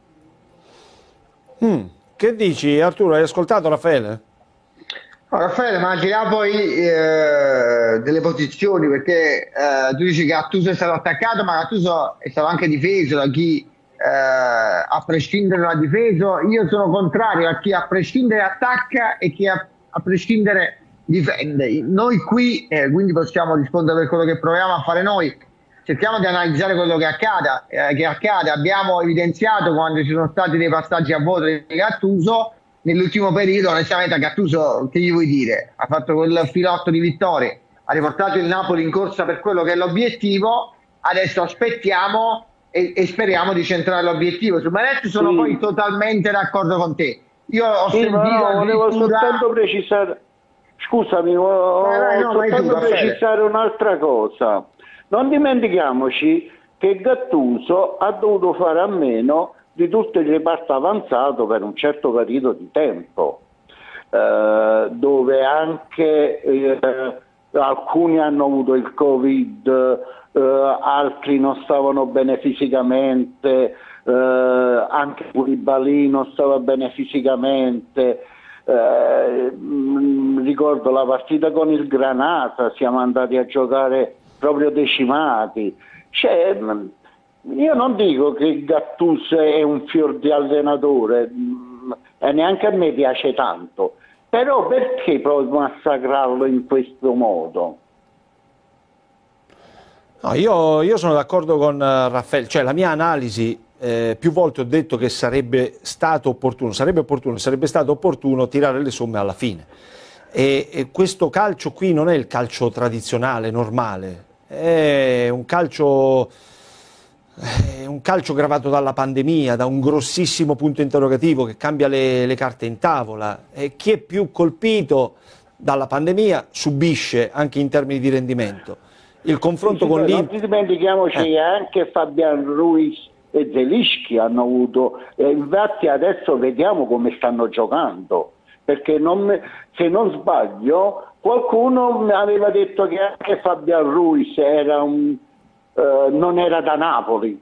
Che dici Arturo, hai ascoltato Raffaele? Raffaele, ma al di là poi delle posizioni, perché tu dici che Gattuso è stato attaccato, ma Gattuso è stato anche difeso da chi a prescindere l'ha difeso. Io sono contrario a chi a prescindere attacca e chi a prescindere difende. Noi qui, quindi possiamo rispondere per quello che proviamo a fare noi, cerchiamo di analizzare quello che accade. Abbiamo evidenziato quando ci sono stati dei passaggi a voto di Gattuso. Nell'ultimo periodo, onestamente, a Gattuso che gli vuoi dire? Ha fatto quel filotto di vittorie, ha riportato il Napoli in corsa per quello che è l'obiettivo. Adesso aspettiamo e speriamo di centrare l'obiettivo. Su Meret sono poi totalmente d'accordo con te. Io ho sentito volevo soltanto precisare, scusami, soltanto precisare un'altra cosa. Non dimentichiamoci che Gattuso ha dovuto fare a meno di tutto il reparto avanzato per un certo periodo di tempo, dove anche alcuni hanno avuto il Covid, altri non stavano bene fisicamente, anche Koulibaly non stava bene fisicamente. Ricordo la partita con il Granata, siamo andati a giocare proprio decimati. Io non dico che Gattuso è un fior di allenatore, e neanche a me piace tanto, però perché proprio massacrarlo in questo modo? No, io sono d'accordo con Raffaele, cioè la mia analisi, più volte ho detto che sarebbe stato opportuno, sarebbe stato opportuno tirare le somme alla fine. E questo calcio qui non è il calcio tradizionale, normale, è un calcio gravato dalla pandemia, da un grossissimo punto interrogativo che cambia le carte in tavola, e chi è più colpito dalla pandemia subisce anche in termini di rendimento. Il confronto con l'Inter... Non dimentichiamoci che anche Fabian Ruiz e Zelinski hanno avuto, infatti adesso vediamo come stanno giocando, perché se non sbaglio qualcuno aveva detto che anche Fabian Ruiz era non era da Napoli.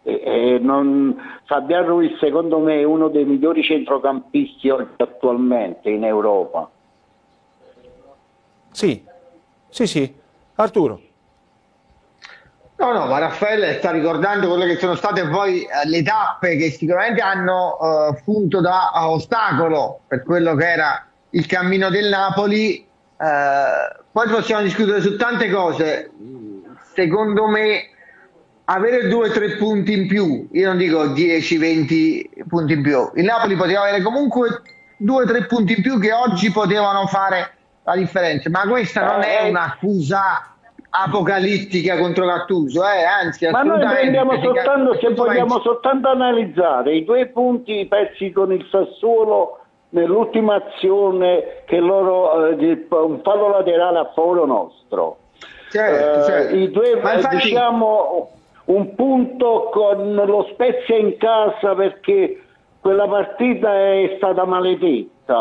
Fabian Ruiz secondo me è uno dei migliori centrocampisti oggi attualmente in Europa. Sì. Arturo. No, ma Raffaele sta ricordando quelle che sono state poi le tappe che sicuramente hanno funto da ostacolo per quello che era il cammino del Napoli. Poi possiamo discutere su tante cose. Secondo me avere 2-3 punti in più, io non dico 10-20 punti in più, il Napoli poteva avere comunque 2-3 punti in più che oggi potevano fare la differenza, ma questa non è un'accusa apocalittica contro Gattuso, anzi assolutamente. Ma noi prendiamo soltanto, se vogliamo soltanto analizzare i 2 punti persi con il Sassuolo nell'ultima azione, che loro un fallo laterale a favore nostro. Certo. I due, infatti... diciamo un punto con lo Spezia in casa, perché quella partita è stata maledetta.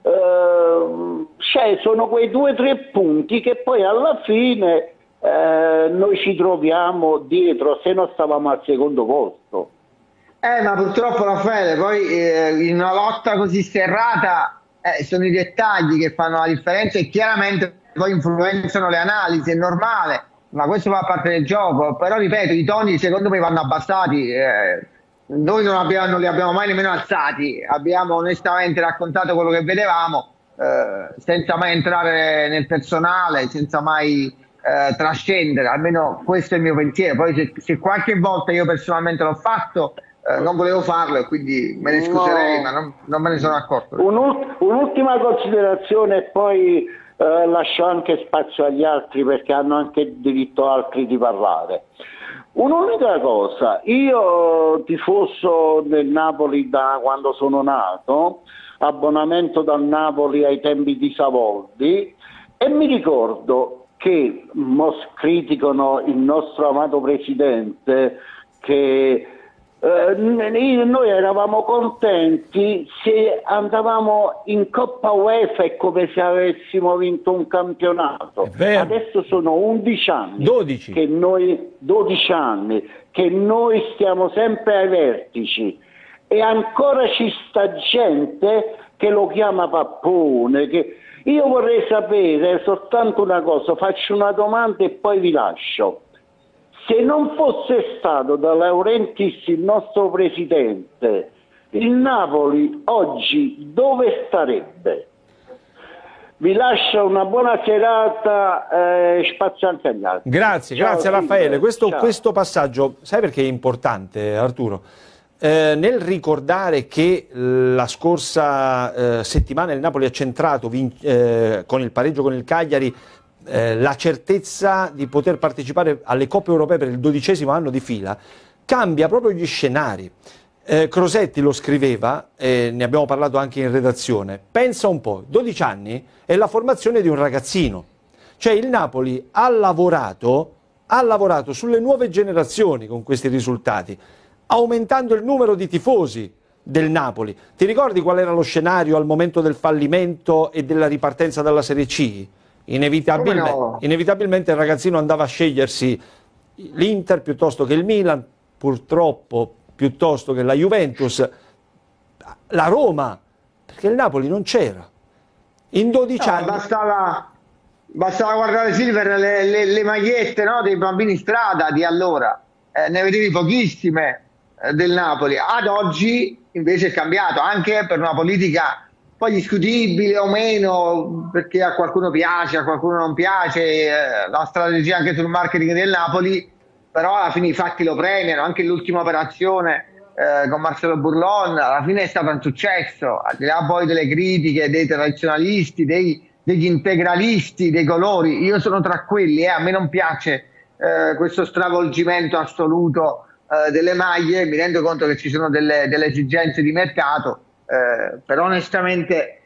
sono quei 2 o 3 punti che poi alla fine noi ci troviamo dietro, se non stavamo al secondo posto. Ma purtroppo, Raffaele, poi in una lotta così serrata sono i dettagli che fanno la differenza e chiaramente poi influenzano le analisi, è normale, ma questo fa parte del gioco. Però ripeto, i toni secondo me vanno abbassati, noi non li abbiamo mai nemmeno alzati, abbiamo onestamente raccontato quello che vedevamo, senza mai entrare nel personale, senza mai trascendere, almeno questo è il mio pensiero. Poi se qualche volta io personalmente l'ho fatto, non volevo farlo e quindi me ne scuserei, ma non me ne sono accorto. Un'ultima considerazione e poi lascio anche spazio agli altri perché hanno anche diritto altri di parlare. Un'unica cosa, io tifoso del Napoli da quando sono nato, abbonamento dal Napoli ai tempi di Savoldi, e mi ricordo che criticano il nostro amato presidente che noi eravamo contenti se andavamo in Coppa UEFA, è come se avessimo vinto un campionato. Adesso sono 11 anni 12 anni che noi stiamo sempre ai vertici e ancora ci sta gente che lo chiama pappone. Io vorrei sapere soltanto una cosa, faccio una domanda e poi vi lascio. Se non fosse stato da Laurentiis il nostro presidente, il Napoli oggi dove starebbe? Vi lascio una buona serata, spazio anche agli altri. Grazie, ciao, grazie Raffaele. Silvio, questo passaggio, sai perché è importante, Arturo? Nel ricordare che la scorsa settimana il Napoli ha centrato con il pareggio con il Cagliari la certezza di poter partecipare alle Coppe Europee per il 12° anno di fila, cambia proprio gli scenari. Crosetti lo scriveva, ne abbiamo parlato anche in redazione, pensa un po', 12 anni è la formazione di un ragazzino, cioè il Napoli ha lavorato sulle nuove generazioni con questi risultati, aumentando il numero di tifosi del Napoli. Ti ricordi qual era lo scenario al momento del fallimento e della ripartenza dalla Serie C? Inevitabilmente il ragazzino andava a scegliersi l'Inter piuttosto che il Milan, purtroppo piuttosto che la Juventus, la Roma, perché il Napoli non c'era. In 12 anni... Bastava guardare, Silver, le magliette, no, dei bambini strada di allora, ne vedevi pochissime del Napoli. Ad oggi invece è cambiato, anche per una politica poi discutibile o meno, perché a qualcuno piace, a qualcuno non piace, la strategia anche sul marketing del Napoli, però alla fine i fatti lo premiano. Anche l'ultima operazione con Marcelo Burlon alla fine è stato un successo, al di là poi delle critiche dei tradizionalisti, degli integralisti, dei colori. Io sono tra quelli, a me non piace questo stravolgimento assoluto delle maglie, mi rendo conto che ci sono delle esigenze di mercato. Però onestamente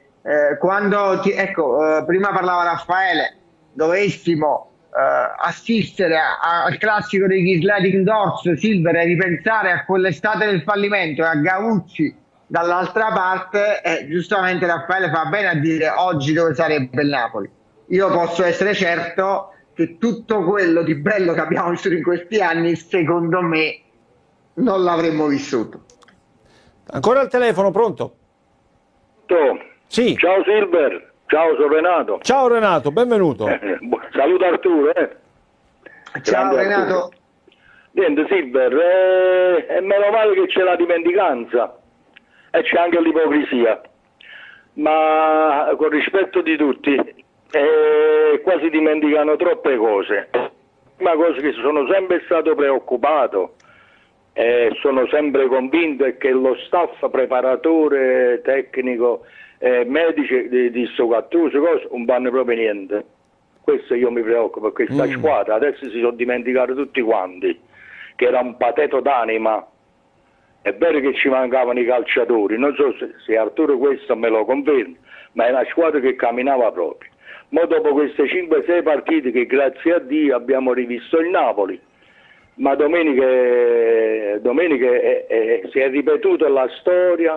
prima parlava Raffaele, dovessimo assistere al classico degli sliding doors, Silver, e ripensare a quell'estate del fallimento e a Gaucci dall'altra parte, giustamente Raffaele fa bene a dire oggi dove sarebbe il Napoli. Io posso essere certo che tutto quello di bello che abbiamo vissuto in questi anni, secondo me, non l'avremmo vissuto. Ancora al telefono, pronto? Sì. Ciao Silver, ciao, sono Renato. Ciao Renato, benvenuto. Saluto Arturo. Ciao Renato. Niente Silver, è meno male che c'è la dimenticanza e c'è anche l'ipocrisia, ma con rispetto di tutti, qua si dimenticano troppe cose. Una cosa che sono sempre stato preoccupato, sono sempre convinto è che lo staff preparatore, tecnico, medici di sto Gattuso non fanno proprio niente. Questo io mi preoccupo, perché questa squadra adesso si sono dimenticati tutti quanti che era un pateto d'anima. È vero che ci mancavano i calciatori, non so se Arturo questo me lo conferma, ma è una squadra che camminava proprio. Ma dopo queste 5-6 partite che grazie a Dio abbiamo rivisto il Napoli, ma domenica si è ripetuta la storia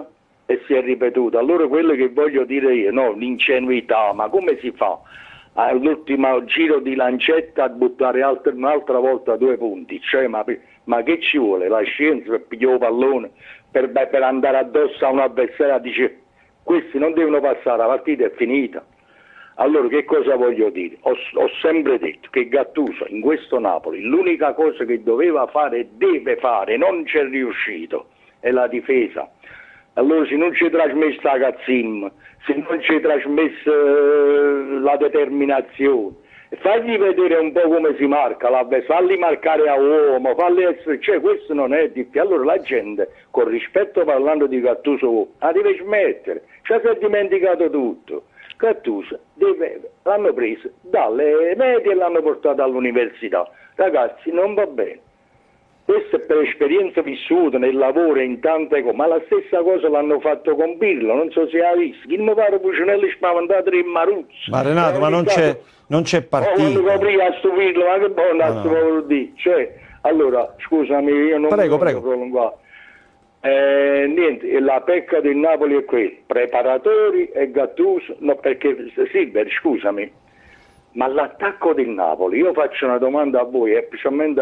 e si è ripetuto. Allora quello che voglio dire io, no, l'ingenuità, ma come si fa all'ultimo giro di lancetta a buttare un'altra volta 2 punti? Cioè, ma che ci vuole? La scienza per pigliare il pallone, per andare addosso a un avversario, dice questi non devono passare, la partita è finita. Allora che cosa voglio dire? Ho sempre detto che Gattuso in questo Napoli l'unica cosa che doveva fare e deve fare, non c'è riuscito, è la difesa. Allora se non ci trasmesso la cazzim, se non ci trasmesso la determinazione, fagli vedere un po' come si marca, falli marcare a uomo, falli essere, cioè questo non è difficile. Allora la gente, con rispetto parlando di Gattuso, la deve smettere, cioè si è dimenticato tutto. Gattuso l'hanno preso dalle medie e l'hanno portato all'università. Ragazzi, non va bene. Questo è per esperienza vissuta nel lavoro in tante cose, ma la stessa cosa l'hanno fatto con Pirlo, non so se ha visto. Chi mi pare Pucinelli spaventatore in Maruzzo. Ma Renato, ma non c'è partito. Quando coprì a stupirlo, ma che buono a stupirlo di. Cioè, allora, scusami, io non prego. prolungare. Niente, la pecca del Napoli è quella, preparatori e Gattuso, no, perché Silver, scusami, ma l'attacco del Napoli, io faccio una domanda a voi, specialmente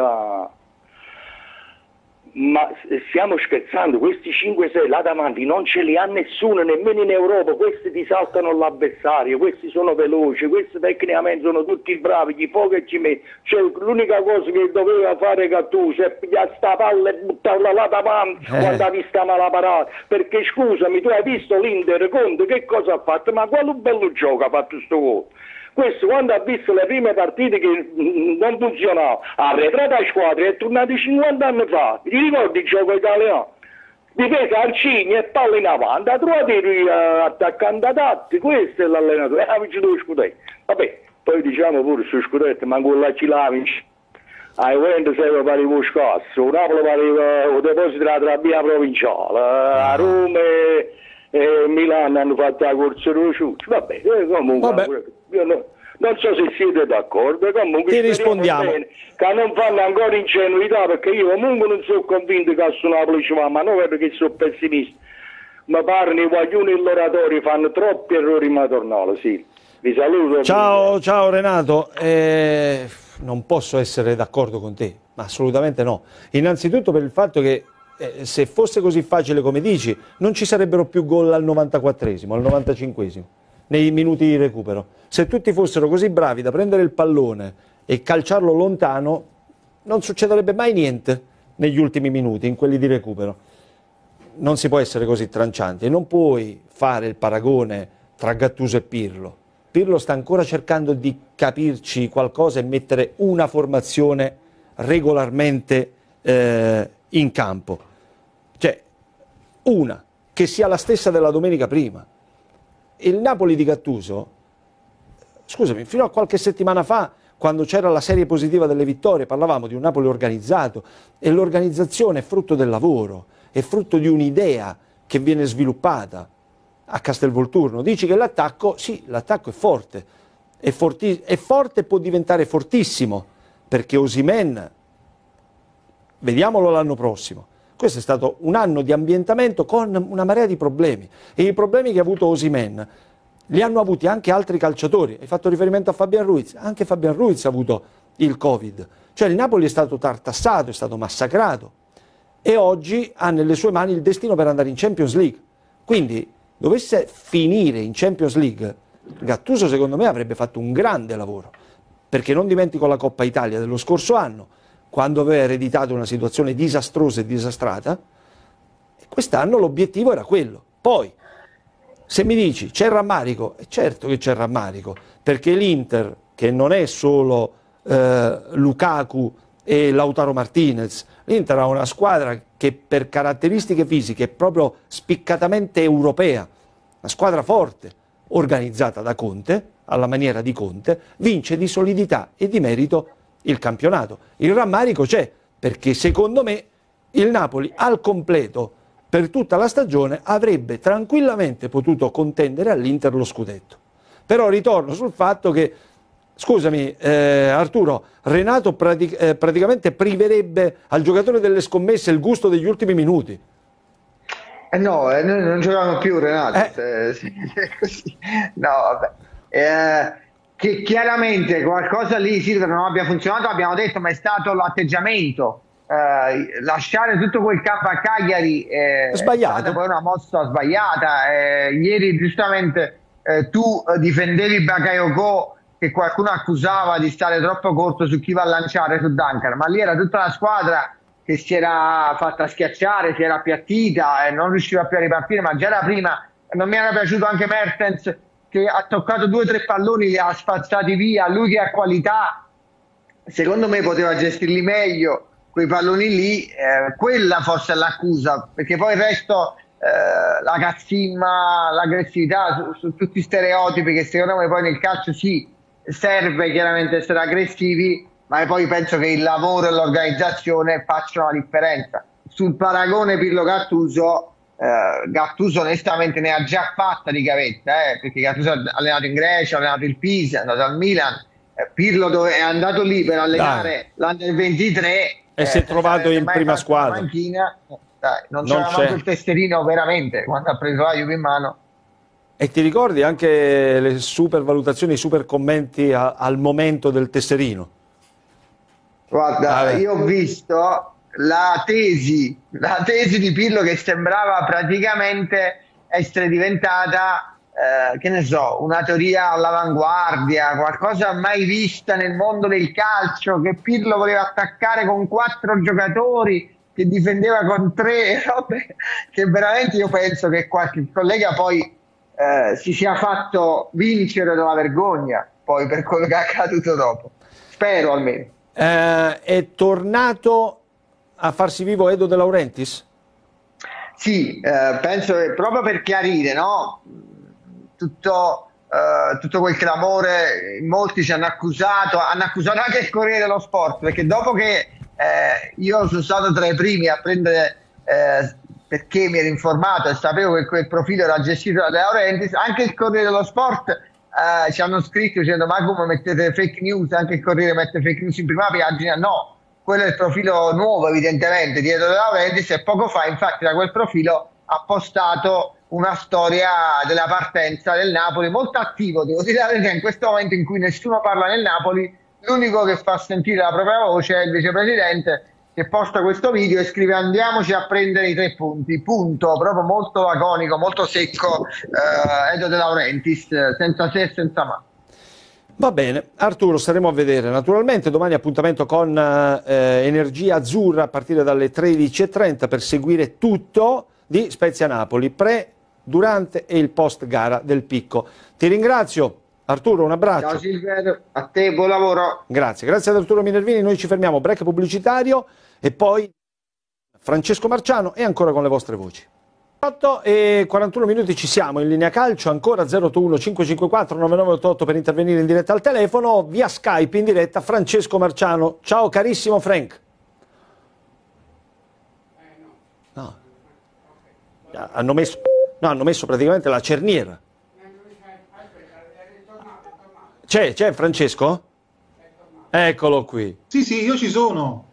ma stiamo scherzando, questi 5-6 là davanti non ce li ha nessuno, nemmeno in Europa, questi ti saltano l'avversario, questi sono veloci, questi tecnicamente sono tutti bravi, chi può che ci mette, cioè l'unica cosa che doveva fare Gattuso è pigliare sta palla e buttarla là davanti quando ha visto mala parata, perché scusami, tu hai visto l'Inter, Conte che cosa ha fatto, ma quale bello gioco ha fatto sto gol? Questo quando ha visto le prime partite che non funzionavano, ha arretrato a squadra e è tornato 50 anni fa. Ti ricordi il gioco italiano? Difesa Arcigni e palla in avanti, ha trovato gli attaccanti adatti, questo è l'allenatore, ha vinto lo scudetto. Vabbè, poi diciamo pure su scudetto, ma con la ci la vince. A Juventus serve per il scasso, Napoli per il deposito della Trabia provinciale, a Roma e Milano hanno fatto la corsa rusciuccia. Vabbè, comunque io non so se siete d'accordo, comunque ti rispondiamo bene, che non fanno ancora ingenuità, perché io comunque non sono convinto che su Napoli ci va, ma non è perché sono pessimista, ma parlano i guaglioni e gli oratori fanno troppi errori maternali, sì. Vi saluto. Ciao Renato, non posso essere d'accordo con te, ma assolutamente no. Innanzitutto per il fatto che se fosse così facile come dici, non ci sarebbero più gol al 94esimo, al 95esimo, nei minuti di recupero. Se tutti fossero così bravi da prendere il pallone e calciarlo lontano, non succederebbe mai niente negli ultimi minuti, in quelli di recupero. Non si può essere così trancianti e non puoi fare il paragone tra Gattuso e Pirlo. Pirlo sta ancora cercando di capirci qualcosa e mettere una formazione regolarmente in campo. Cioè, una, che sia la stessa della domenica prima. Il Napoli di Gattuso, scusami, fino a qualche settimana fa, quando c'era la serie positiva delle vittorie, parlavamo di un Napoli organizzato e l'organizzazione è frutto del lavoro, è frutto di un'idea che viene sviluppata a Castelvolturno. Dici che l'attacco, sì, l'attacco è forte, è forte e può diventare fortissimo, perché Osimhen, vediamolo l'anno prossimo. Questo è stato un anno di ambientamento con una marea di problemi e i problemi che ha avuto Osimhen li hanno avuti anche altri calciatori. Hai fatto riferimento a Fabian Ruiz, anche Fabian Ruiz ha avuto il Covid, cioè il Napoli è stato tartassato, è stato massacrato e oggi ha nelle sue mani il destino per andare in Champions League. Quindi dovesse finire in Champions League, Gattuso secondo me avrebbe fatto un grande lavoro, perché non dimentico la Coppa Italia dello scorso anno, quando aveva ereditato una situazione disastrosa e disastrata, e quest'anno l'obiettivo era quello. Poi, se mi dici c'è rammarico, è certo che c'è rammarico, perché l'Inter, che non è solo Lukaku e Lautaro Martinez, l'Inter ha una squadra che per caratteristiche fisiche è proprio spiccatamente europea, una squadra forte, organizzata da Conte, alla maniera di Conte, vince di solidità e di merito il campionato. Il rammarico c'è, perché secondo me il Napoli al completo per tutta la stagione avrebbe tranquillamente potuto contendere all'Inter lo scudetto. Però ritorno sul fatto che, scusami Arturo, Renato praticamente priverebbe al giocatore delle scommesse il gusto degli ultimi minuti. No, noi non giocavamo più, Renato. Così. No, vabbè. Che chiaramente qualcosa lì, Silvio, non abbia funzionato, abbiamo detto, ma è stato l'atteggiamento. Lasciare tutto quel campo a Cagliari è stata poi una mossa sbagliata. Ieri giustamente tu difendevi Bakayoko, che qualcuno accusava di stare troppo corto su chi va a lanciare su Duncan, ma lì era tutta la squadra che si era fatta schiacciare, si era appiattita e non riusciva più a ripartire, ma già da prima non mi era piaciuto anche Mertens, che ha toccato 2 o 3 palloni, li ha spazzati via. Lui che ha qualità, secondo me poteva gestirli meglio quei palloni lì. Quella forse è l'accusa, perché poi il resto, la cazzimma, l'aggressività, su tutti i stereotipi che secondo me poi nel calcio serve chiaramente essere aggressivi, ma poi penso che il lavoro e l'organizzazione facciano la differenza. Sul paragone Pirlo-Gattuso, Gattuso onestamente ne ha già fatta di gavetta, perché Gattuso ha allenato in Grecia, ha allenato il Pisa, è andato al Milan. Pirlo è andato lì per allenare l'Under 23 e si è trovato in prima squadra. Non c'era manco il tesserino veramente quando ha preso la Juve in mano. E ti ricordi anche le super valutazioni, i super commenti al momento del tesserino? Guarda, io ho visto la tesi di Pirlo che sembrava praticamente essere diventata, che ne so, una teoria all'avanguardia, qualcosa mai vista nel mondo del calcio, che Pirlo voleva attaccare con 4 giocatori, che difendeva con 3, robe che veramente io penso che qualche collega poi si sia fatto vincere dalla vergogna poi per quello che è accaduto dopo. Spero almeno. È tornato a farsi vivo Edo De Laurentiis? Sì, penso che proprio per chiarire, no? Tutto quel clamore, molti ci hanno accusato anche il Corriere dello Sport, perché dopo che io sono stato tra i primi a prendere, perché mi ero informato e sapevo che quel profilo era gestito da De Laurentiis, anche il Corriere dello Sport ci hanno scritto dicendo: ma come mettete fake news? Anche il Corriere mette fake news in prima pagina. No, quello è il profilo nuovo evidentemente dietro De Laurentiis, e poco fa infatti da quel profilo ha postato una storia della partenza del Napoli, molto attivo, devo dire la verità. In questo momento in cui nessuno parla nel Napoli, l'unico che fa sentire la propria voce è il vicepresidente, che posta questo video e scrive: andiamoci a prendere i 3 punti, punto. Proprio molto laconico, molto secco, Edo De Laurentiis, senza se e senza ma. Va bene, Arturo, staremo a vedere. Naturalmente domani appuntamento con Energia Azzurra a partire dalle 13:30 per seguire tutto di Spezia Napoli, pre, durante e il post gara del Picco. Ti ringrazio, Arturo, un abbraccio. Ciao Silverio, a te buon lavoro. Grazie ad Arturo Minervini. Noi ci fermiamo, break pubblicitario e poi Francesco Marciano e ancora con le vostre voci. 8 e 41 minuti ci siamo, in linea calcio, ancora 081 554 9988 per intervenire in diretta al telefono, via Skype in diretta Francesco Marciano. Ciao carissimo Frank. No. Hanno messo praticamente la cerniera. C'è Francesco? Eccolo qui. Sì, io ci sono.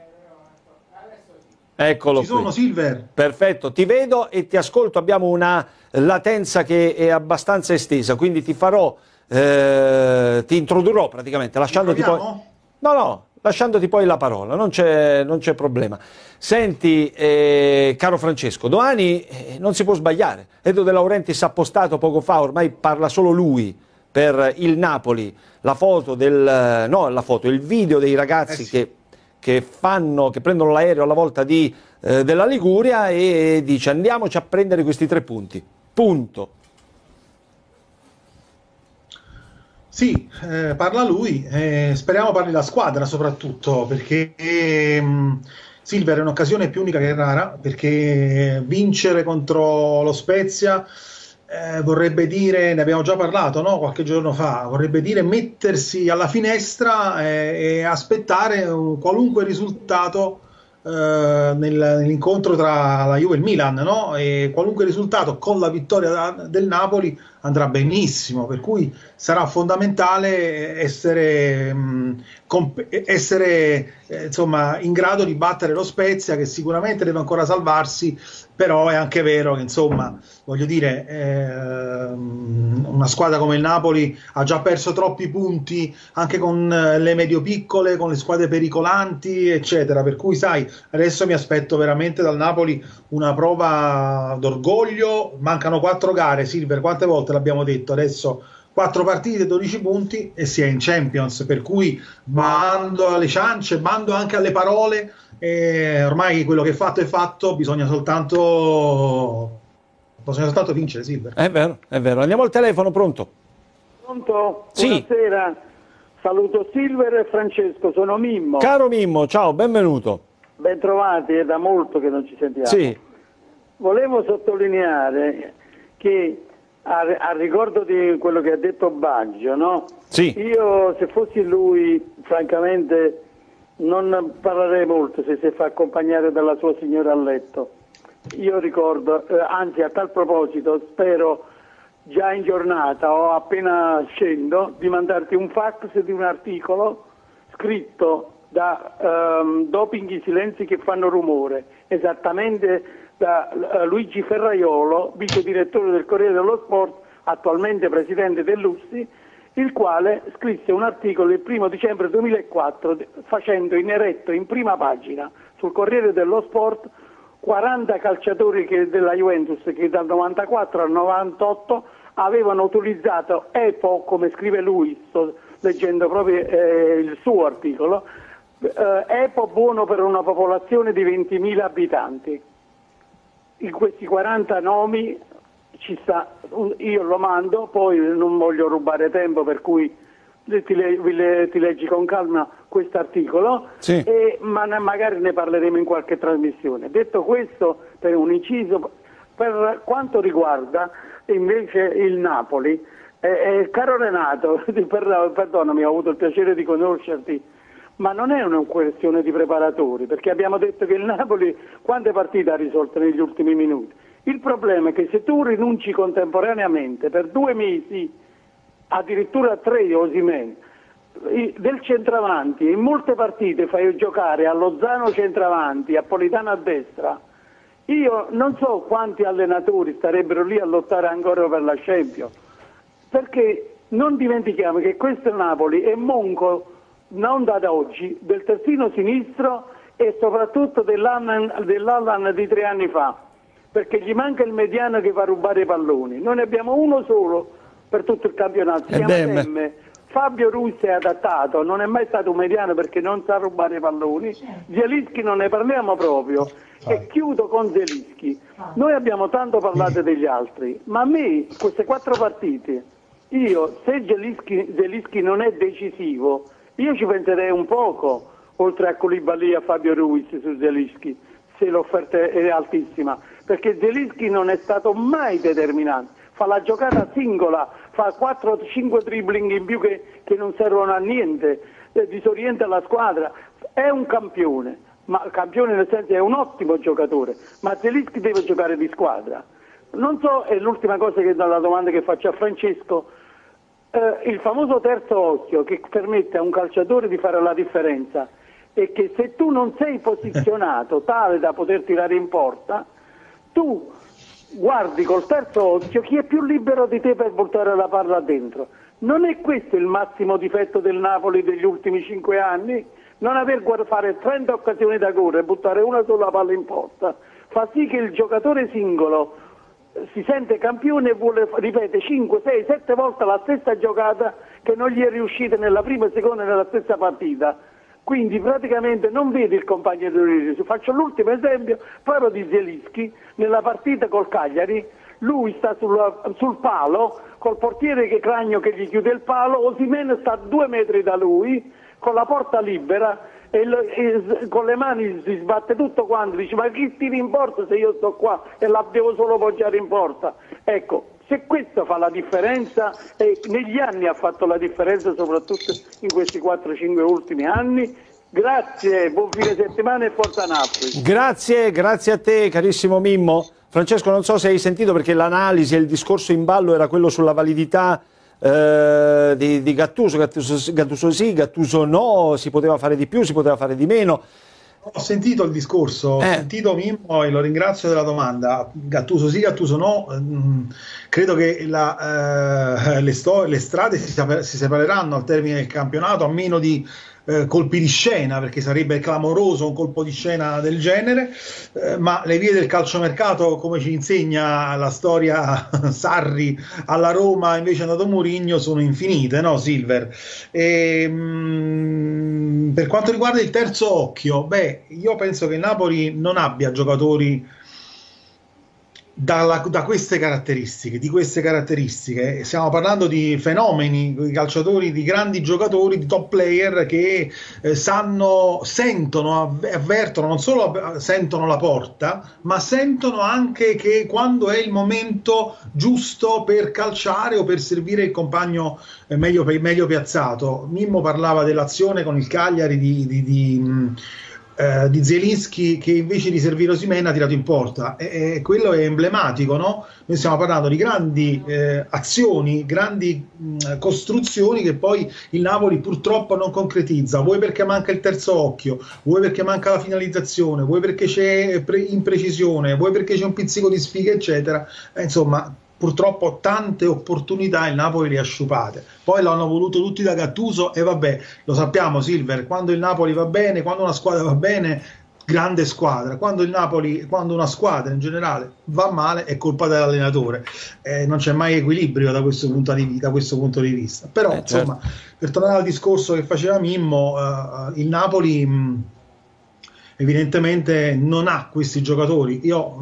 Eccolo qui. Ci sono, Silver. Perfetto, ti vedo e ti ascolto. Abbiamo una latenza che è abbastanza estesa, quindi ti farò, ti introdurrò praticamente, lasciandoti poi... No, lasciandoti poi la parola, non c'è problema. Senti, caro Francesco, domani non si può sbagliare. Edo De Laurentiis ha postato poco fa, ormai parla solo lui, per il Napoli, la foto il video dei ragazzi che prendono l'aereo alla volta della Liguria e dice: andiamoci a prendere questi 3 punti. Punto. Sì, parla lui, speriamo parli la squadra soprattutto, perché Silver è un'occasione più unica che rara, perché vincere contro lo Spezia vorrebbe dire, ne abbiamo già parlato, no? Qualche giorno fa, vorrebbe dire mettersi alla finestra e aspettare qualunque risultato nell'incontro tra la Juve e il Milan, no? E qualunque risultato con la vittoria del Napoli andrà benissimo, per cui sarà fondamentale essere insomma in grado di battere lo Spezia, che sicuramente deve ancora salvarsi però è anche vero che, insomma, voglio dire, una squadra come il Napoli ha già perso troppi punti anche con le medio-piccole, con le squadre pericolanti, eccetera, per cui sai, adesso mi aspetto veramente dal Napoli una prova d'orgoglio. Mancano 4 gare, Silver, quante volte l'abbiamo detto, adesso 4 partite, 12 punti e si è in Champions, per cui bando alle ciance, bando anche alle parole, e ormai quello che è fatto è fatto, bisogna soltanto vincere, Silver. È vero, è vero. Andiamo al telefono, pronto? Pronto? Sì. Buonasera, saluto Silver e Francesco, sono Mimmo. Caro Mimmo, ciao, benvenuto. Ben trovati, è da molto che non ci sentiamo. Sì. Volevo sottolineare che a ricordo di quello che ha detto Baggio, no? Sì. Io, se fossi lui, francamente non parlerei molto se si fa accompagnare dalla sua signora a letto. Io ricordo, anzi a tal proposito, spero già in giornata o appena scendo di mandarti un fax di un articolo scritto da Doping i silenzi che fanno rumore, esattamente da Luigi Ferraiolo, vice direttore del Corriere dello Sport, attualmente presidente dell'USSI, il quale scrisse un articolo il 1° dicembre 2004 facendo in eretto in prima pagina sul Corriere dello Sport 40 calciatori della Juventus che dal 94 al 98 avevano utilizzato EPO, come scrive lui, sto leggendo proprio il suo articolo, EPO buono per una popolazione di 20.000 abitanti. In questi 40 nomi ci sta, io lo mando, poi non voglio rubare tempo, per cui ti leggi con calma questo articolo, sì. Ma magari ne parleremo in qualche trasmissione. Detto questo, per un inciso, per quanto riguarda invece il Napoli, caro Renato, perdonami, ho avuto il piacere di conoscerti, ma non è una questione di preparatori, perché abbiamo detto che il Napoli quante partite ha risolto negli ultimi minuti. Il problema è che se tu rinunci contemporaneamente per 2 mesi, addirittura 3 Osimhen, del centravanti, in molte partite fai giocare a Lozano centravanti, a Politano a destra, io non so quanti allenatori starebbero lì a lottare ancora per la Champions, perché non dimentichiamo che questo Napoli è monco non da oggi, del terzino sinistro e soprattutto dell'Allan di 3 anni fa, perché gli manca il mediano che fa rubare i palloni. Noi ne abbiamo uno solo per tutto il campionato, si chiama Demme. Fabio Ruiz è adattato, non è mai stato un mediano perché non sa rubare i palloni. Zielinski non ne parliamo proprio. E chiudo con Zielinski. Noi abbiamo tanto parlato degli altri, ma a me queste 4 partite, se Zielinski non è decisivo, io ci penserei un poco, oltre a Koulibaly, a Fabio Ruiz su Zielinski, se l'offerta è altissima, perché Zielinski non è stato mai determinante, fa la giocata singola, fa 4-5 dribbling in più che non servono a niente, disorienta la squadra, è un campione, ma campione nel senso è un ottimo giocatore, ma Zielinski deve giocare di squadra. Non so, è l'ultima cosa che dalla domanda che faccio a Francesco, il famoso terzo occhio che permette a un calciatore di fare la differenza è che se tu non sei posizionato tale da poter tirare in porta, tu guardi col terzo occhio chi è più libero di te per buttare la palla dentro. Non è questo il massimo difetto del Napoli degli ultimi 5 anni? Non aver fare 30 occasioni da gol e buttare una sola palla in porta fa sì che il giocatore singolo si sente campione e ripete 5, 6, 7 volte la stessa giocata che non gli è riuscita nella prima e seconda nella stessa partita. Quindi praticamente non vedi il compagno di rischio. Faccio l'ultimo esempio proprio di Zielinski nella partita col Cagliari. Lui sta sul palo col portiere Cragno che gli chiude il palo, Osimhen sta a 2 metri da lui con la porta libera e con le mani si sbatte tutto quanto, dice ma chi tiri in porta se io sto qua e la devo solo poggiare in porta. Ecco, se questo fa la differenza, e negli anni ha fatto la differenza soprattutto in questi 4-5 ultimi anni, grazie, buon fine settimana e forza Napoli. Grazie a te carissimo Mimmo. Francesco, non so se hai sentito, perché l'analisi e il discorso in ballo era quello sulla validità di Gattuso sì, Gattuso no, si poteva fare di più, si poteva fare di meno. Ho sentito il discorso, ho sentito Mimmo e lo ringrazio della domanda. Gattuso sì, Gattuso no. Credo che le strade si separeranno al termine del campionato, a meno di colpi di scena, perché sarebbe clamoroso un colpo di scena del genere, ma le vie del calciomercato, come ci insegna la storia Sarri alla Roma, invece è andato Mourinho, sono infinite, no Silver? Per quanto riguarda il terzo occhio, io penso che il Napoli non abbia giocatori da queste caratteristiche, stiamo parlando di fenomeni, di calciatori, di grandi giocatori, di top player che sentono, avvertono, non solo sentono la porta, ma sentono anche che quando è il momento giusto per calciare o per servire il compagno meglio piazzato. Mimmo parlava dell'azione con il Cagliari di Zielinski, che invece di servire Osimhen ha tirato in porta, e quello è emblematico, no? Noi stiamo parlando di grandi azioni, grandi costruzioni che poi il Napoli purtroppo non concretizza, vuoi perché manca il terzo occhio, vuoi perché manca la finalizzazione, vuoi perché c'è imprecisione, vuoi perché c'è un pizzico di sfiga, eccetera. Insomma, purtroppo tante opportunità il Napoli le ha sciupate. Poi l'hanno voluto tutti da Gattuso, e vabbè, lo sappiamo Silver, quando il Napoli va bene, quando una squadra va bene, grande squadra, quando una squadra in generale va male è colpa dell'allenatore, non c'è mai equilibrio da questo punto di vista. Però insomma, per tornare al discorso che faceva Mimmo, il Napoli evidentemente non ha questi giocatori.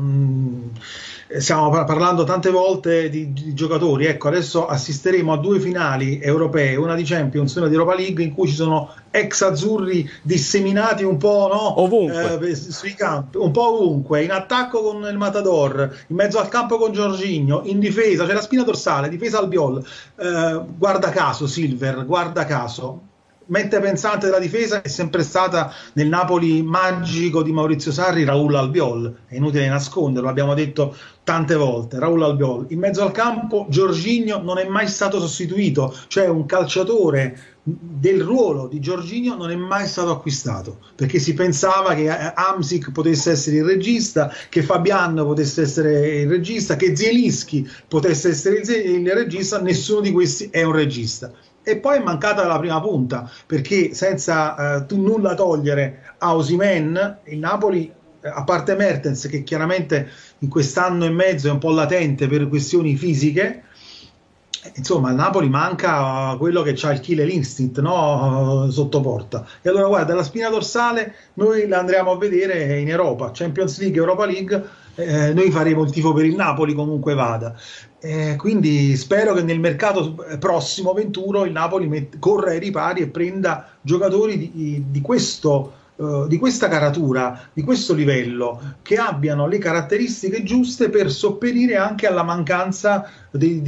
Stiamo parlando tante volte di giocatori, ecco, adesso assisteremo a 2 finali europee, una di Champions, una di Europa League, in cui ci sono ex azzurri disseminati un po', no? Ovunque. Sui campi, un po' ovunque, in attacco con il Matador, in mezzo al campo con Jorginho, in difesa c'è la spina dorsale, difesa Albiol, guarda caso Silver, guarda caso, mente pensante della difesa è sempre stata nel Napoli magico di Maurizio Sarri Raul Albiol, è inutile nasconderlo, l'abbiamo detto tante volte, Raul Albiol. In mezzo al campo Jorginho non è mai stato sostituito, cioè un calciatore del ruolo di Jorginho non è mai stato acquistato, perché si pensava che Hamsik potesse essere il regista, che Fabian potesse essere il regista, che Zielinski potesse essere il regista. Nessuno di questi è un regista. E poi è mancata la prima punta, perché senza nulla togliere a Osimhen, il Napoli, a parte Mertens, che chiaramente in quest'anno e mezzo è un po' latente per questioni fisiche, insomma al Napoli manca quello che c'ha il killer instinct, no? Sotto porta. E allora guarda, la spina dorsale noi la andremo a vedere in Europa, Champions League, Europa League, noi faremo il tifo per il Napoli comunque vada. Quindi spero che nel mercato prossimo venturo il Napoli corra ai ripari e prenda giocatori di questa caratura, di questo livello, che abbiano le caratteristiche giuste per sopperire anche alla mancanza dei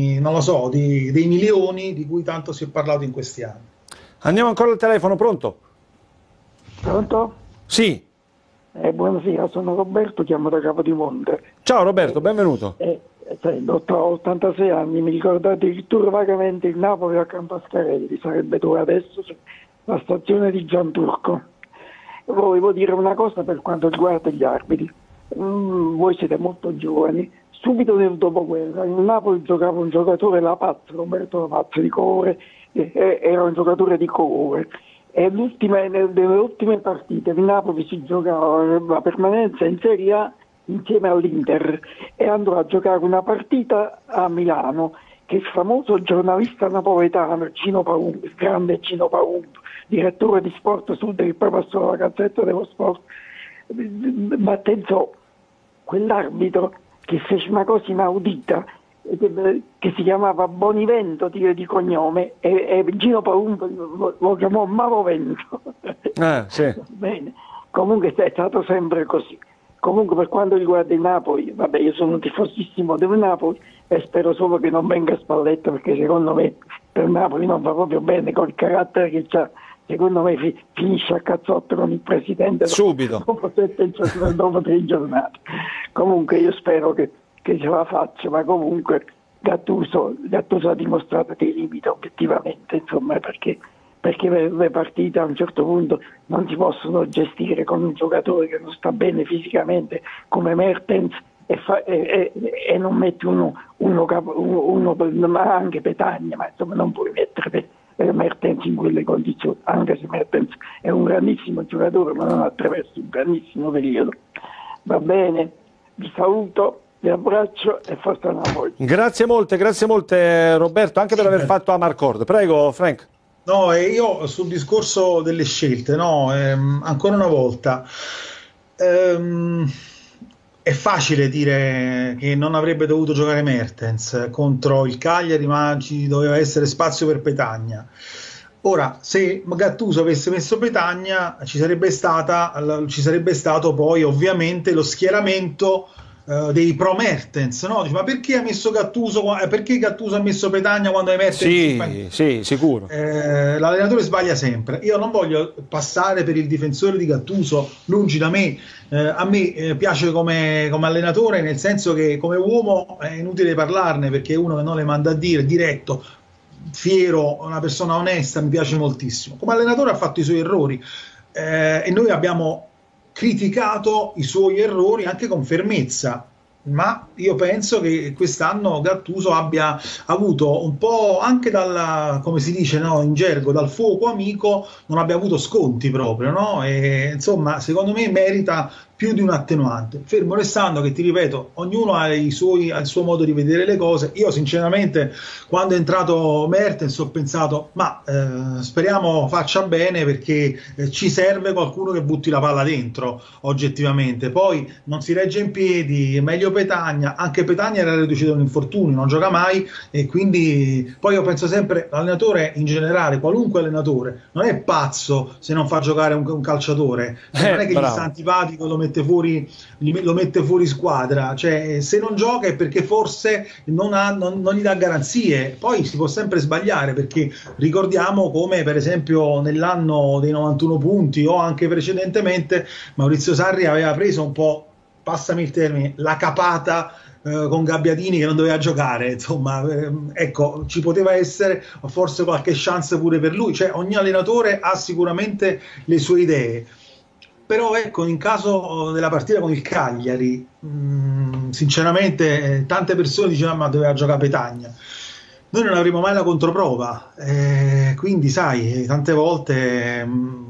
milioni di cui tanto si è parlato in questi anni. Andiamo ancora al telefono, pronto? Pronto? Sì. Buonasera, sono Roberto, chiamo da Capodimonte. Ciao Roberto, benvenuto. Ho 86 anni, mi ricordo addirittura vagamente il Napoli accanto a Scarelli, sarebbe dove adesso la stazione di Gianturco. Volevo dire una cosa per quanto riguarda gli arbitri. Voi siete molto giovani. Subito nel dopoguerra il Napoli giocava un giocatore Lapazzo, Roberto Lapazzo, di colore, era un giocatore di colore. E nelle ultime partite il Napoli si giocava la permanenza in Serie A insieme all'Inter e andò a giocare una partita a Milano che il famoso giornalista napoletano Cino Palumbo, il grande Cino Palumbo, direttore di Sport Sud, che poi passò alla Gazzetta dello Sport, battezzò quell'arbitro che fece una cosa inaudita, che si chiamava Bonivento di cognome, e Gino Palumbo lo chiamò Malovento. Sì. Bene. Comunque è stato sempre così. Comunque per quanto riguarda il Napoli, vabbè, io sono un tifosissimo del Napoli e spero solo che non venga Spalletto, perché secondo me per Napoli non va proprio bene col carattere che c'ha. Secondo me finisce a cazzotto con il presidente subito dopo 3 giornate. Comunque io spero che ce la faccia, ma comunque Gattuso ha dimostrato dei limiti obiettivamente, insomma, perché perché le partite a un certo punto non si possono gestire con un giocatore che non sta bene fisicamente come Mertens e non metti uno ma anche Petagna, ma insomma non puoi mettere Mertens in quelle condizioni, anche se Mertens è un grandissimo giocatore ma non attraverso un grandissimo periodo. Va bene, vi saluto, vi abbraccio e forza Napoli. Grazie molte Roberto, anche per aver fatto Amarcord. Prego Frank. No, io sul discorso delle scelte, no, ancora una volta, è facile dire che non avrebbe dovuto giocare Mertens contro il Cagliari, ma ci doveva essere spazio per Petagna. Ora, se Gattuso avesse messo Petagna, ci sarebbe stato poi ovviamente lo schieramento dei pro Mertens, no? Dice, ma perché ha messo Gattuso? Perché Gattuso ha messo Petagna quando hai Mertens? Sì, sicuro. L'allenatore sbaglia sempre. Io non voglio passare per il difensore di Gattuso, lungi da me. A me piace come allenatore, nel senso che come uomo è inutile parlarne, perché è uno che non le manda a dire, diretto, fiero, una persona onesta, mi piace moltissimo. Come allenatore ha fatto i suoi errori e noi abbiamo criticato i suoi errori anche con fermezza, ma io penso che quest'anno Gattuso abbia avuto un po' anche come si dice, no, in gergo, dal fuoco amico, non abbia avuto sconti proprio, no? E insomma, secondo me merita più di un attenuante, fermo restando che, ti ripeto, ognuno ha il suo modo di vedere le cose. Io sinceramente, quando è entrato Mertens, ho pensato, ma speriamo faccia bene, perché ci serve qualcuno che butti la palla dentro, oggettivamente. Poi non si regge in piedi, è meglio Petagna, anche Petagna era riducito da un infortunio, non gioca mai, e quindi poi io penso sempre, l'allenatore in generale, qualunque allenatore, non è pazzo se non fa giocare un calciatore, non è che gli sta antipatico, lo mette fuori squadra, cioè se non gioca è perché forse non gli dà garanzie. Poi si può sempre sbagliare, perché ricordiamo come per esempio nell'anno dei 91 punti o anche precedentemente Maurizio Sarri aveva preso un po', passami il termine, la capata con Gabbiadini che non doveva giocare, insomma, ecco, ci poteva essere forse qualche chance pure per lui. Cioè ogni allenatore ha sicuramente le sue idee, però ecco, in caso della partita con il Cagliari, sinceramente tante persone dicevano ma doveva giocare Petagna, noi non avremo mai la controprova, quindi sai, tante volte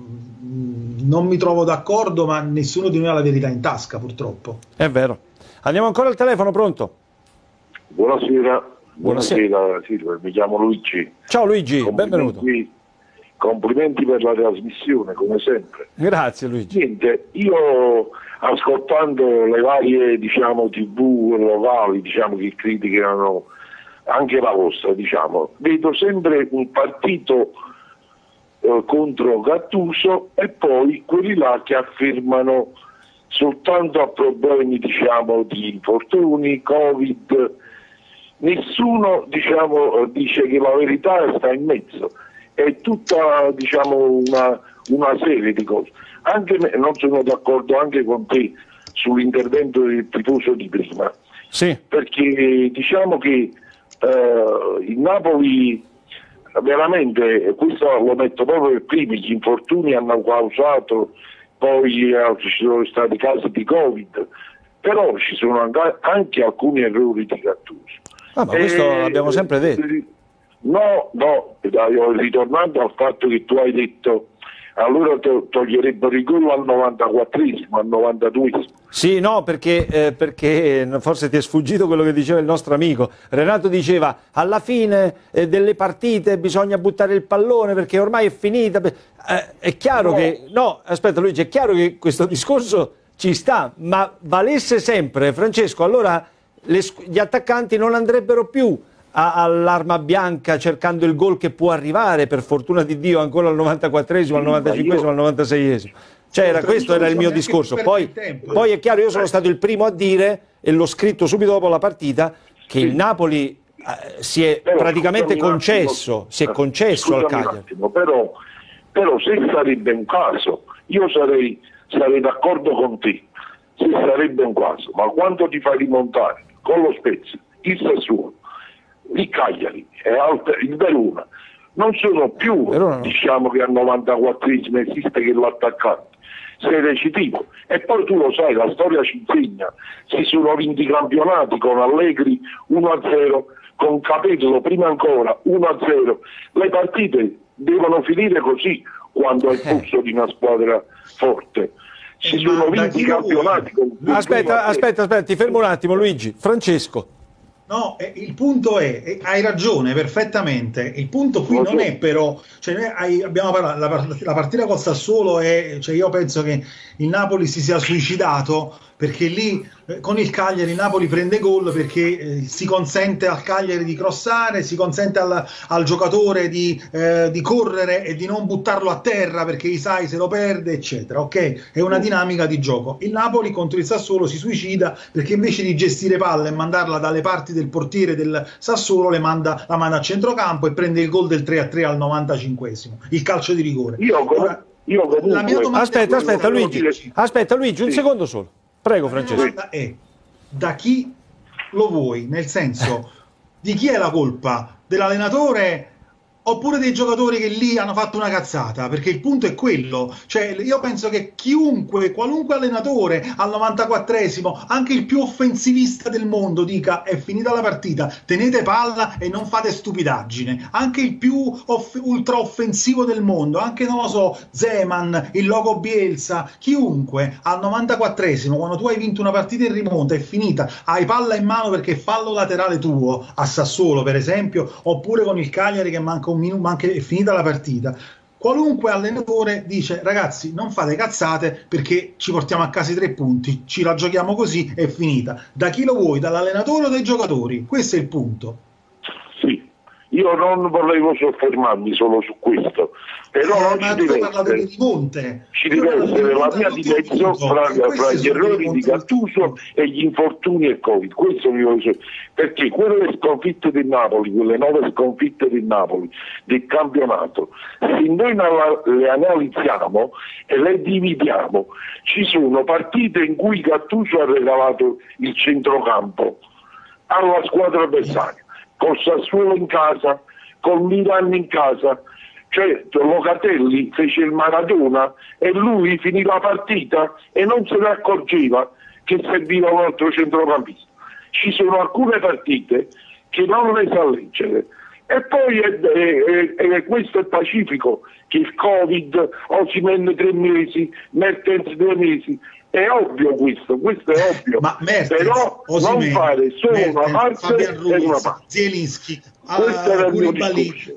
non mi trovo d'accordo, ma nessuno di noi ha la verità in tasca, purtroppo. È vero. Andiamo ancora al telefono, pronto? Buonasera Silvio, mi chiamo Luigi. Ciao Luigi, benvenuto. Complimenti per la trasmissione, come sempre. Grazie Luigi. Niente, io ascoltando le varie, diciamo, TV locali, diciamo, che criticano anche la vostra, diciamo, vedo sempre un partito contro Gattuso e poi quelli là che affermano soltanto a problemi, diciamo, di infortuni, Covid. Nessuno, diciamo, dice che la verità sta in mezzo. È tutta, diciamo, una serie di cose. Anche non sono d'accordo anche con te sull'intervento del tifoso di prima. Sì. Perché diciamo che il Napoli veramente, questo lo metto proprio per primi, gli infortuni hanno causato, poi ci sono stati casi di Covid, però ci sono anche alcuni errori di Gattuso. Ma questo l'abbiamo sempre detto. No, ritornando al fatto che tu hai detto, allora toglierebbero il gol al 94esimo, al 92esimo. Sì, no, perché forse ti è sfuggito quello che diceva il nostro amico. Renato diceva, alla fine delle partite bisogna buttare il pallone perché ormai è finita. È chiaro che... No, aspetta Luigi, è chiaro che questo discorso ci sta, ma valesse sempre, Francesco, allora gli attaccanti non andrebbero più all'arma bianca cercando il gol che può arrivare, per fortuna di Dio, ancora al 94esimo, al 95esimo, al 96esimo. Cioè questo era il mio discorso. Poi è chiaro, io sono stato il primo a dire, e l'ho scritto subito dopo la partita, che il Napoli si è praticamente concesso, al Cagliari. Però se sarebbe un caso, io sarei d'accordo con te, se sarebbe un caso, ma quando ti fai rimontare con lo Spezia, il Sassuolo, il Cagliari, il Verona, non sono più, diciamo che al 94esimo esiste che l'attaccante, sei recitivo. E poi tu lo sai, la storia ci insegna, si sono vinti i campionati con Allegri 1-0, con Capello prima ancora 1-0, le partite devono finire così quando è il pulso di una squadra forte. Si sono vinti i campionati con... Aspetta, ti fermo un attimo Luigi. Francesco. No, il punto è, hai ragione perfettamente, il punto qui non è però, cioè noi abbiamo parlato, la partita col Sassuolo è, cioè io penso che il Napoli si sia suicidato perché lì con il Cagliari il Napoli prende gol perché si consente al Cagliari di crossare, si consente al giocatore di correre e di non buttarlo a terra perché sai se lo perde eccetera, ok? È una dinamica di gioco. Il Napoli contro il Sassuolo si suicida perché invece di gestire palla e mandarla dalle parti del portiere del Sassuolo la manda a centrocampo e prende il gol del 3-3 al 95esimo, il calcio di rigore. Aspetta Luigi, un secondo solo. Prego Francesco. La domanda è: da chi lo vuoi? Nel senso, di chi è la colpa? Dell'allenatore oppure dei giocatori che lì hanno fatto una cazzata? Perché il punto è quello, cioè io penso che qualunque allenatore al 94esimo, anche il più offensivista del mondo, dica è finita la partita, tenete palla e non fate stupidaggine. Anche il più ultra offensivo del mondo, anche non lo so, Zeman, il logo Bielsa, chiunque al 94esimo, quando tu hai vinto una partita in rimonta, è finita, hai palla in mano perché fallo laterale tuo, a Sassuolo per esempio, oppure con il Cagliari che manca un minuto, ma anche è finita la partita. Qualunque allenatore dice ragazzi non fate cazzate perché ci portiamo a casa i 3 punti, ci la giochiamo così, è finita. Da chi lo vuoi? Dall'allenatore o dai giocatori? Questo è il punto. Sì, io non volevo soffermarmi solo su questo, però ma tu hai parlato di rimonte. Ci deve essere la via di mezzo fra gli errori di Gattuso e gli infortuni e Covid. Questo mi voglio dire, perché quelle sconfitte del Napoli, quelle 9 sconfitte del Napoli del campionato, se noi le analizziamo e le dividiamo, ci sono partite in cui Gattuso ha regalato il centrocampo alla squadra avversaria, col Sassuolo in casa, col Milan in casa. Cioè Locatelli fece il Maradona e lui finì la partita e non se ne accorgeva che serviva un altro centrocampista. Ci sono alcune partite che non le sa leggere. E poi questo è pacifico, che il Covid, Osimhen 3 mesi, Mertens 2 mesi, è ovvio questo è ovvio. Ma Mertens, però Osimhen, non fare solo Mertens, una parte e una parte. Zielinski, questo era il mio discorso.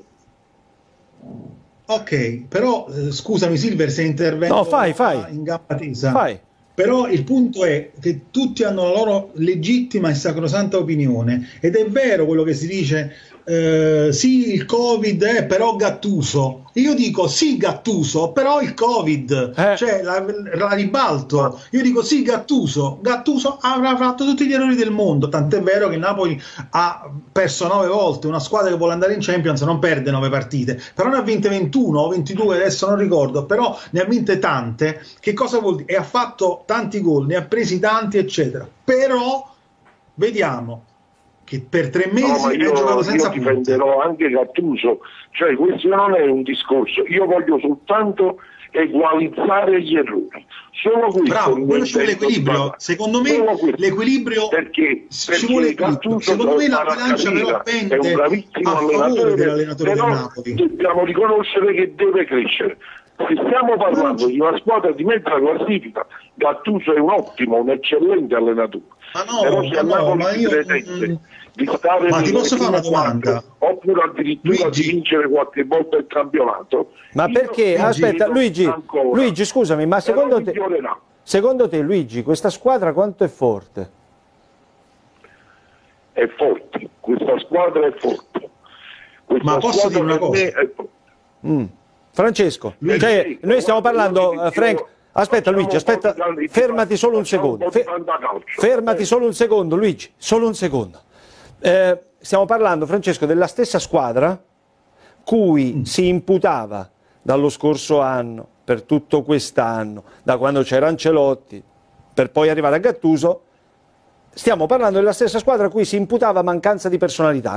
Ok, però scusami Silver se intervengo in gamba tesa. Fai. Però il punto è che tutti hanno la loro legittima e sacrosanta opinione ed è vero quello che si dice, sì il Covid però Gattuso. Io dico sì Gattuso però il Covid, cioè la ribalto. Io dico sì Gattuso avrà fatto tutti gli errori del mondo, tant'è vero che il Napoli ha perso 9 volte, una squadra che vuole andare in Champions non perde 9 partite, però ne ha vinte 21 o 22 adesso non ricordo, però ne ha vinte tante. Che cosa vuol dire? E ha fatto tanti gol, ne ha presi tanti eccetera, però vediamo che per 3 mesi è giocato senza punti. Io difenderò anche Gattuso, cioè questo non è un discorso, io voglio soltanto egualizzare gli errori, solo questo. Bravo, quello ci vuole l'equilibrio, secondo me l'equilibrio perché ci vuole l'equilibrio. Secondo me la bilancia però pende a favore dell'allenatore del Napoli. Dobbiamo riconoscere che deve crescere. Se stiamo parlando di una squadra di mezza classifica, Gattuso è un eccellente allenatore. Però se Napoli pretende di stare ti posso fare una domanda? Oppure addirittura di vincere qualche volta il campionato. Ma perché? Aspetta, Luigi, scusami, ma secondo te Luigi, questa squadra quanto è forte? È forte, questa squadra è forte. Ma posso dire una cosa? Francesco, cioè, noi stiamo parlando, Frank, aspetta Luigi, aspetta, fermati solo un secondo, fermati solo un secondo Luigi, solo un secondo. Stiamo parlando, Francesco, della stessa squadra cui si imputava dallo scorso anno, per tutto quest'anno, da quando c'era Ancelotti, per poi arrivare a Gattuso. Stiamo parlando della stessa squadra a cui si imputava mancanza di personalità,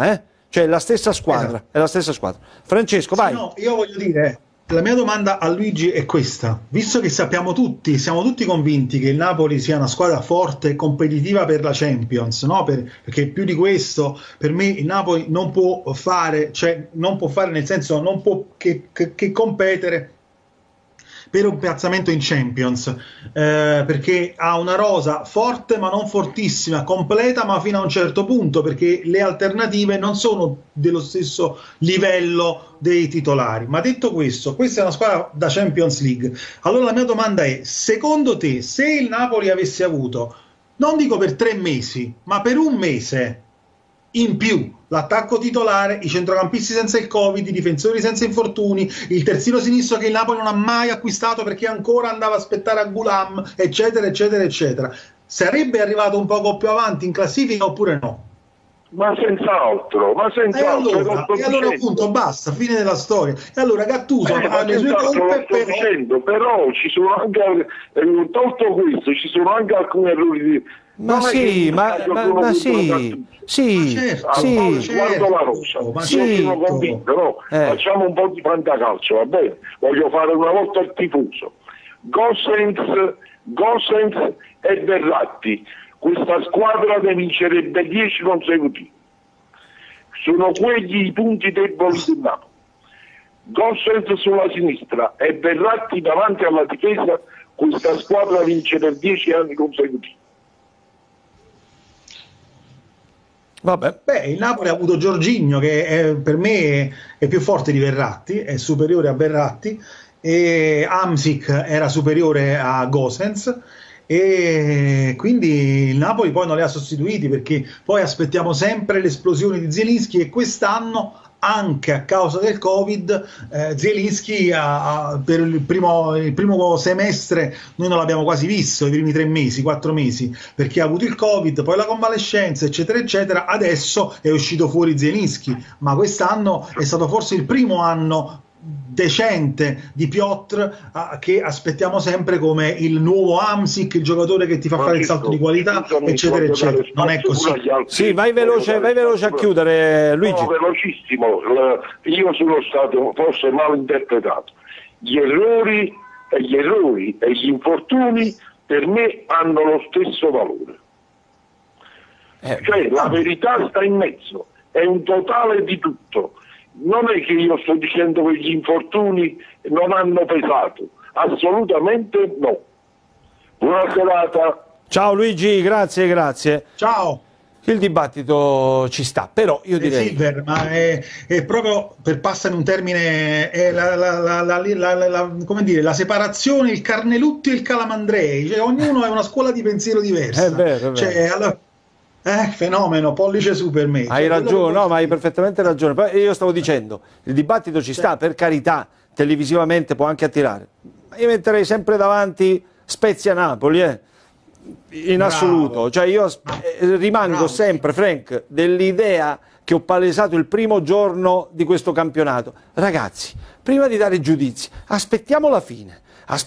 cioè la stessa squadra, è la stessa squadra. Francesco, vai. No, io voglio dire, la mia domanda a Luigi è questa: visto che sappiamo tutti, siamo tutti convinti che il Napoli sia una squadra forte e competitiva per la Champions, no? Perché più di questo per me il Napoli non può fare, cioè non può fare nel senso non può che competere per un piazzamento in Champions, perché ha una rosa forte ma non fortissima, completa ma fino a un certo punto, perché le alternative non sono dello stesso livello dei titolari. Ma detto questo, questa è una squadra da Champions League. Allora la mia domanda è: secondo te, se il Napoli avesse avuto, non dico per 3 mesi, ma per un mese in più, l'attacco titolare, i centrocampisti senza il Covid, i difensori senza infortuni, il terzino sinistro che il Napoli non ha mai acquistato perché ancora andava a aspettare a Gulam, eccetera, eccetera, eccetera, sarebbe arrivato un poco più avanti in classifica oppure no? Ma senz'altro, e allora appunto basta, fine della storia. E allora Gattuso ha le sue colpe, però ci sono anche, tolto questo, ci sono anche alcuni errori ma sì, ma sì, guardo la rosa, io sono convinto, no? Facciamo un po' di fantacalcio, va bene? Voglio fare una volta il tifoso. Gosens e Verratti, questa squadra ne vincerebbe 10 consecutivi. Sono quelli i punti deboli del Napoli. Gosens sulla sinistra e Verratti davanti alla difesa, questa squadra vince per 10 anni consecutivi. Vabbè. Il Napoli ha avuto Jorginho che per me è più forte di Verratti, è superiore a Verratti, e Hamsik era superiore a Gosens, e quindi il Napoli poi non li ha sostituiti, perché poi aspettiamo sempre l'esplosione di Zielinski, e quest'anno anche a causa del Covid Zielinski per il primo semestre noi non l'abbiamo quasi visto, i primi 3 mesi, 4 mesi, perché ha avuto il Covid, poi la convalescenza, eccetera eccetera. Adesso è uscito fuori Zielinski, ma quest'anno è stato forse il primo anno decente di Piotr, che aspettiamo sempre come il nuovo Hamsik, il giocatore che ti fa fare il salto di qualità, eccetera eccetera. Non è così. Sì, vai veloce a chiudere, Luigi. No, velocissimo. Io sono stato forse mal interpretato. Gli errori e gli infortuni per me hanno lo stesso valore. Cioè la verità sta in mezzo, è un totale di tutto. Non è che io sto dicendo che gli infortuni non hanno pesato, assolutamente no. Buona serata. Ciao Luigi, grazie. Ciao. Il dibattito ci sta, però io direi... Silver, ma è proprio, per passare un termine, è come dire, la separazione, il Carnelutti e il Calamandrei, cioè ognuno è una scuola di pensiero diversa. È vero. Cioè, fenomeno, pollice su per me. Hai ragione, no, ma hai perfettamente ragione. Poi io stavo dicendo, il dibattito ci sta, per carità, televisivamente può anche attirare. Ma io metterei sempre davanti Spezia-Napoli, in assoluto. Cioè io rimango sempre, Frank, dell'idea che ho palesato il primo giorno di questo campionato. Ragazzi, prima di dare giudizi, aspettiamo la fine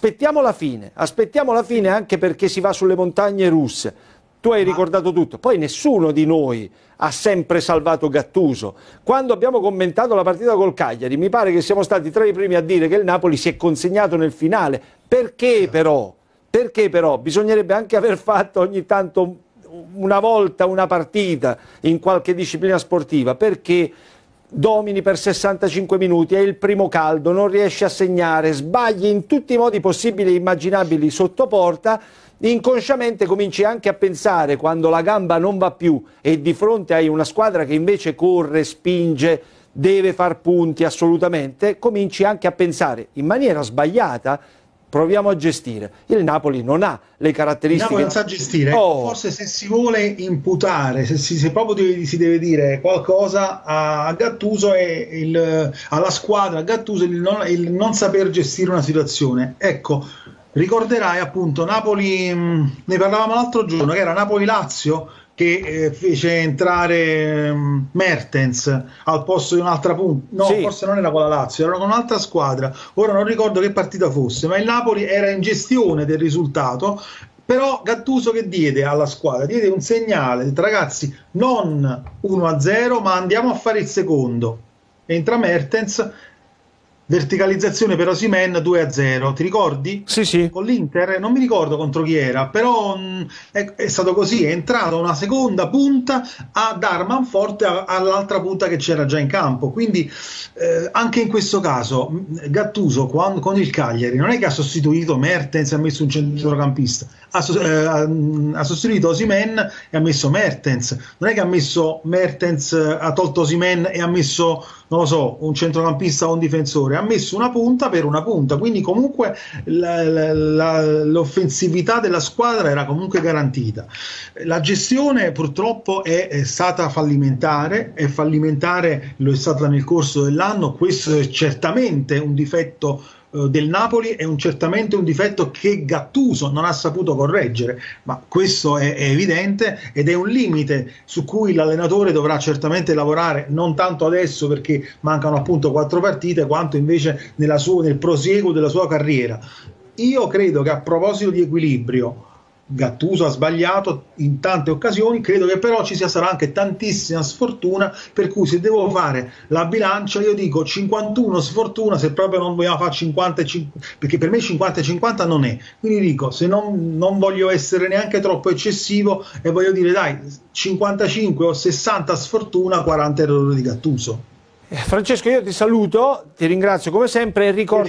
anche perché si va sulle montagne russe. Tu hai ricordato tutto, poi nessuno di noi ha sempre salvato Gattuso. Quando abbiamo commentato la partita col Cagliari, mi pare che siamo stati tra i primi a dire che il Napoli si è consegnato nel finale. Perché però? Bisognerebbe anche aver fatto ogni tanto una volta una partita in qualche disciplina sportiva, perché domini per 65 minuti, è il primo caldo, non riesci a segnare, sbagli in tutti i modi possibili e immaginabili sotto porta. Inconsciamente cominci anche a pensare, quando la gamba non va più e di fronte hai una squadra che invece corre, spinge, deve far punti assolutamente, cominci anche a pensare in maniera sbagliata, proviamo a gestire. Il Napoli non ha le caratteristiche. Il Napoli non sa gestire. Forse se si vuole imputare, se proprio si deve dire qualcosa a Gattuso, alla squadra, a Gattuso, il non saper gestire una situazione. Ecco, ricorderai appunto Napoli, ne parlavamo l'altro giorno, che era Napoli-Lazio, che fece entrare Mertens al posto di un'altra punta. No, sì. Forse non era con la Lazio, era con un'altra squadra. Ora non ricordo che partita fosse, ma il Napoli era in gestione del risultato Però Gattuso che diede alla squadra? Diede un segnale, detto, ragazzi, non 1-0, ma andiamo a fare il secondo. Entra Mertens, verticalizzazione per Osimhen, 2-0, ti ricordi? Sì, sì. Con l'Inter, non mi ricordo contro chi era, però è stato così, è entrata una seconda punta a dar manforte all'altra punta che c'era già in campo, quindi anche in questo caso Gattuso con il Cagliari non è che ha sostituito Mertens e ha messo un centrocampista, ha sostituito Osimhen e ha messo Mertens, non è che ha messo Mertens, ha tolto Osimhen e ha messo, non lo so, un centrocampista o un difensore, ha messo una punta per una punta, quindi comunque l'offensività della squadra era comunque garantita. La gestione purtroppo è stata fallimentare, lo è stata nel corso dell'anno, questo è certamente un difetto del Napoli, è certamente un difetto che Gattuso non ha saputo correggere, ma questo è evidente ed è un limite su cui l'allenatore dovrà certamente lavorare, non tanto adesso perché mancano appunto 4 partite, quanto invece nel prosieguo della sua carriera. Io credo che, a proposito di equilibrio, Gattuso ha sbagliato in tante occasioni, credo che però sarà anche tantissima sfortuna, per cui se devo fare la bilancia io dico 51 sfortuna, se proprio non vogliamo fare 50 perché per me 50-50 non è, quindi dico, se non voglio essere neanche troppo eccessivo e voglio dire dai 55 o 60 sfortuna, 40 errori di Gattuso. Francesco, io ti saluto, ti ringrazio come sempre e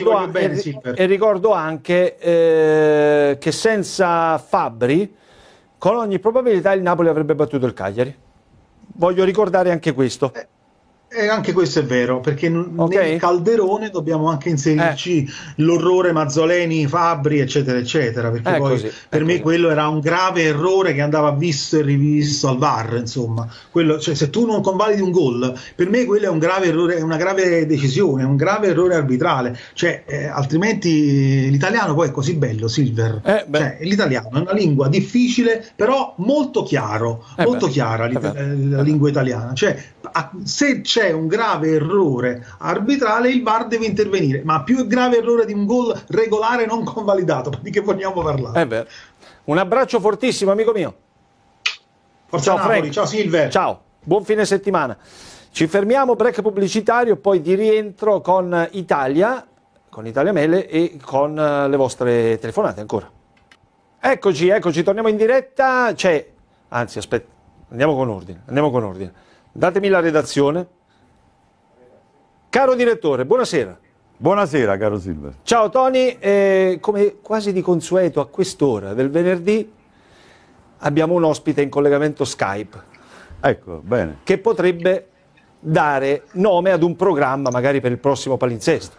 ricordo anche che senza Fabbri con ogni probabilità il Napoli avrebbe battuto il Cagliari. Voglio ricordare anche questo. E anche questo è vero, perché nel calderone dobbiamo anche inserirci l'orrore Mazzoleni, Fabbri, eccetera, eccetera, perché poi così, per me quello era un grave errore che andava visto e rivisto al VAR, insomma. Quello, cioè, se tu non convalidi un gol, per me quello è un grave errore, è una grave decisione, è un grave errore arbitrale, cioè, altrimenti l'italiano poi è così bello, Silver, cioè, l'italiano è una lingua difficile, però molto chiaro, molto chiara la lingua italiana, cioè se c'è un grave errore arbitrale il VAR deve intervenire, ma più grave errore di un gol regolare non convalidato, di che vogliamo parlare? Un abbraccio fortissimo, amico mio. Forza Napoli, Frank. Ciao Silver. Ciao, buon fine settimana. Ci fermiamo, break pubblicitario, poi di rientro con Italia Mele e con le vostre telefonate ancora. Eccoci, torniamo in diretta. Anzi, aspetta, andiamo con ordine. Datemi la redazione. Caro direttore, buonasera. Buonasera, caro Silver. Ciao Tony, come quasi di consueto a quest'ora del venerdì abbiamo un ospite in collegamento Skype. Ecco, bene. Che potrebbe dare nome ad un programma magari per il prossimo palinsesto.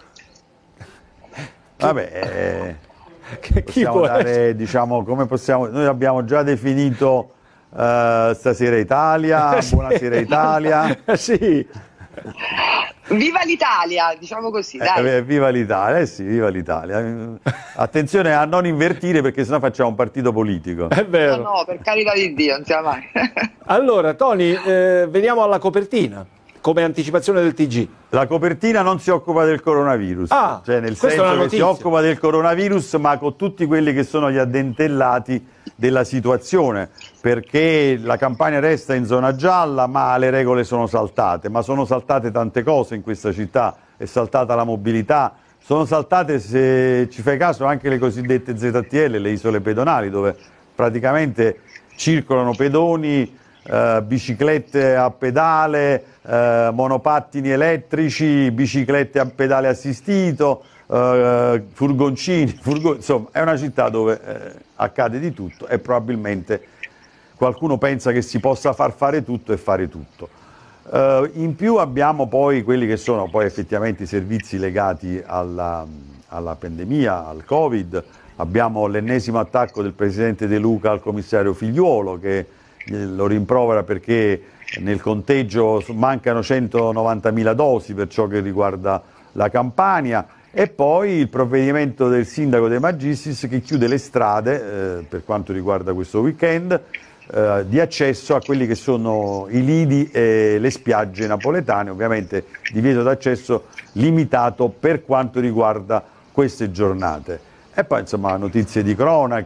Vabbè, possiamo dare, diciamo, come possiamo... Noi abbiamo già definito Stasera Italia, sì. Buonasera Italia. Sì. Viva l'Italia, diciamo così, dai. Viva l'Italia, sì, viva l'Italia. Attenzione a non invertire perché sennò facciamo un partito politico. È vero. No, per carità di Dio, non sia mai. Allora, Tony, veniamo alla copertina, come anticipazione del TG. La copertina non si occupa del coronavirus, cioè nel senso che si occupa del coronavirus ma con tutti quelli che sono gli addentellati della situazione, perché la Campania resta in zona gialla ma le regole sono saltate, ma sono saltate tante cose in questa città, è saltata la mobilità, sono saltate, se ci fai caso, anche le cosiddette ZTL, le isole pedonali, dove praticamente circolano pedoni, biciclette a pedale, monopattini elettrici, biciclette a pedale assistito, furgoncini, insomma è una città dove accade di tutto e probabilmente qualcuno pensa che si possa far fare tutto e fare tutto. In più abbiamo poi quelli che sono poi effettivamente i servizi legati alla pandemia, al Covid. Abbiamo l'ennesimo attacco del presidente De Luca al commissario Figliuolo che lo rimprovera perché nel conteggio mancano 190.000 dosi per ciò che riguarda la Campania, e poi il provvedimento del sindaco De Magistris che chiude le strade per quanto riguarda questo weekend di accesso a quelli che sono i lidi e le spiagge napoletane, ovviamente divieto d'accesso limitato per quanto riguarda queste giornate. E poi insomma notizie di cronaca,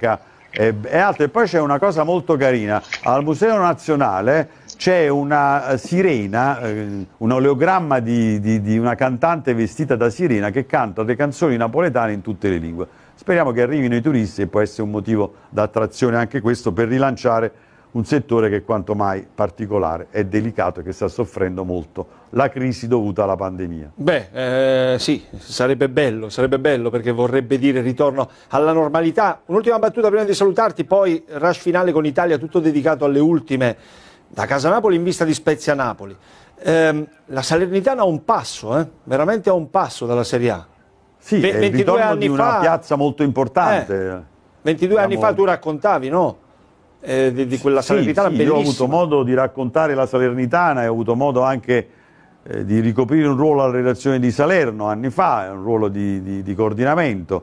e altro. E poi c'è una cosa molto carina, al Museo Nazionale c'è una sirena, un oleogramma di una cantante vestita da sirena che canta le canzoni napoletane in tutte le lingue. Speriamo che arrivino i turisti e può essere un motivo d'attrazione anche questo per rilanciare un settore che è quanto mai particolare e delicato e che sta soffrendo molto la crisi dovuta alla pandemia. Beh, sì, sarebbe bello perché vorrebbe dire ritorno alla normalità. Un'ultima battuta prima di salutarti, poi rush finale con Italia, tutto dedicato alle ultime da Casa Napoli in vista di Spezia Napoli. La Salernitana ha un passo, veramente a un passo dalla Serie A. Sì, è il ritorno di una piazza molto importante. 22 anni fa tu raccontavi, no? Di quella Salernitana bellissima. Io ho avuto modo di raccontare la Salernitana e ho avuto modo anche di ricoprire un ruolo alla redazione di Salerno anni fa, un ruolo di coordinamento.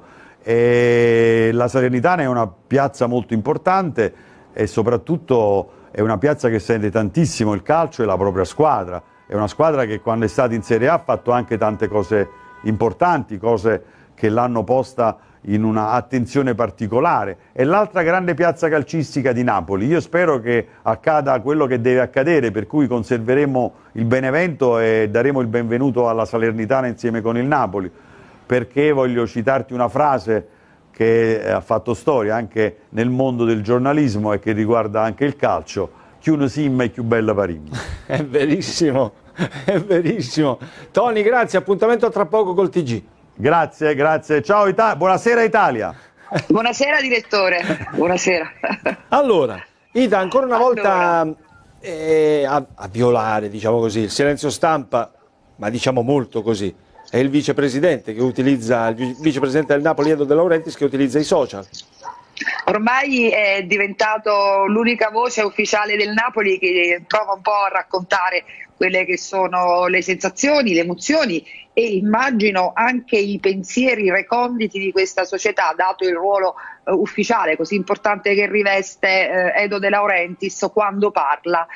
E la Salernitana è una piazza molto importante e soprattutto è una piazza che sente tantissimo il calcio e la propria squadra. È una squadra che quando è stata in Serie A ha fatto anche tante cose importanti, cose che l'hanno posta in una attenzione particolare. È l'altra grande piazza calcistica di Napoli. Io spero che accada quello che deve accadere, per cui conserveremo il Benevento e daremo il benvenuto alla Salernitana insieme con il Napoli, perché voglio citarti una frase che ha fatto storia anche nel mondo del giornalismo e che riguarda anche il calcio: chiuno sim e più bella parim. È verissimo, è verissimo. Tony, grazie, appuntamento tra poco col TG. Grazie, grazie. Ciao buonasera Italia. Buonasera direttore, buonasera. Allora, Ida, ancora una volta a violare, diciamo così, il silenzio stampa, ma diciamo molto così, è il vicepresidente il vicepresidente del Napoli, Edo De Laurentiis, che utilizza i social. Ormai è diventato l'unica voce ufficiale del Napoli che prova un po' a raccontare quelle che sono le sensazioni, le emozioni e immagino anche i pensieri reconditi di questa società, dato il ruolo ufficiale così importante che riveste Edo De Laurentiis quando parla.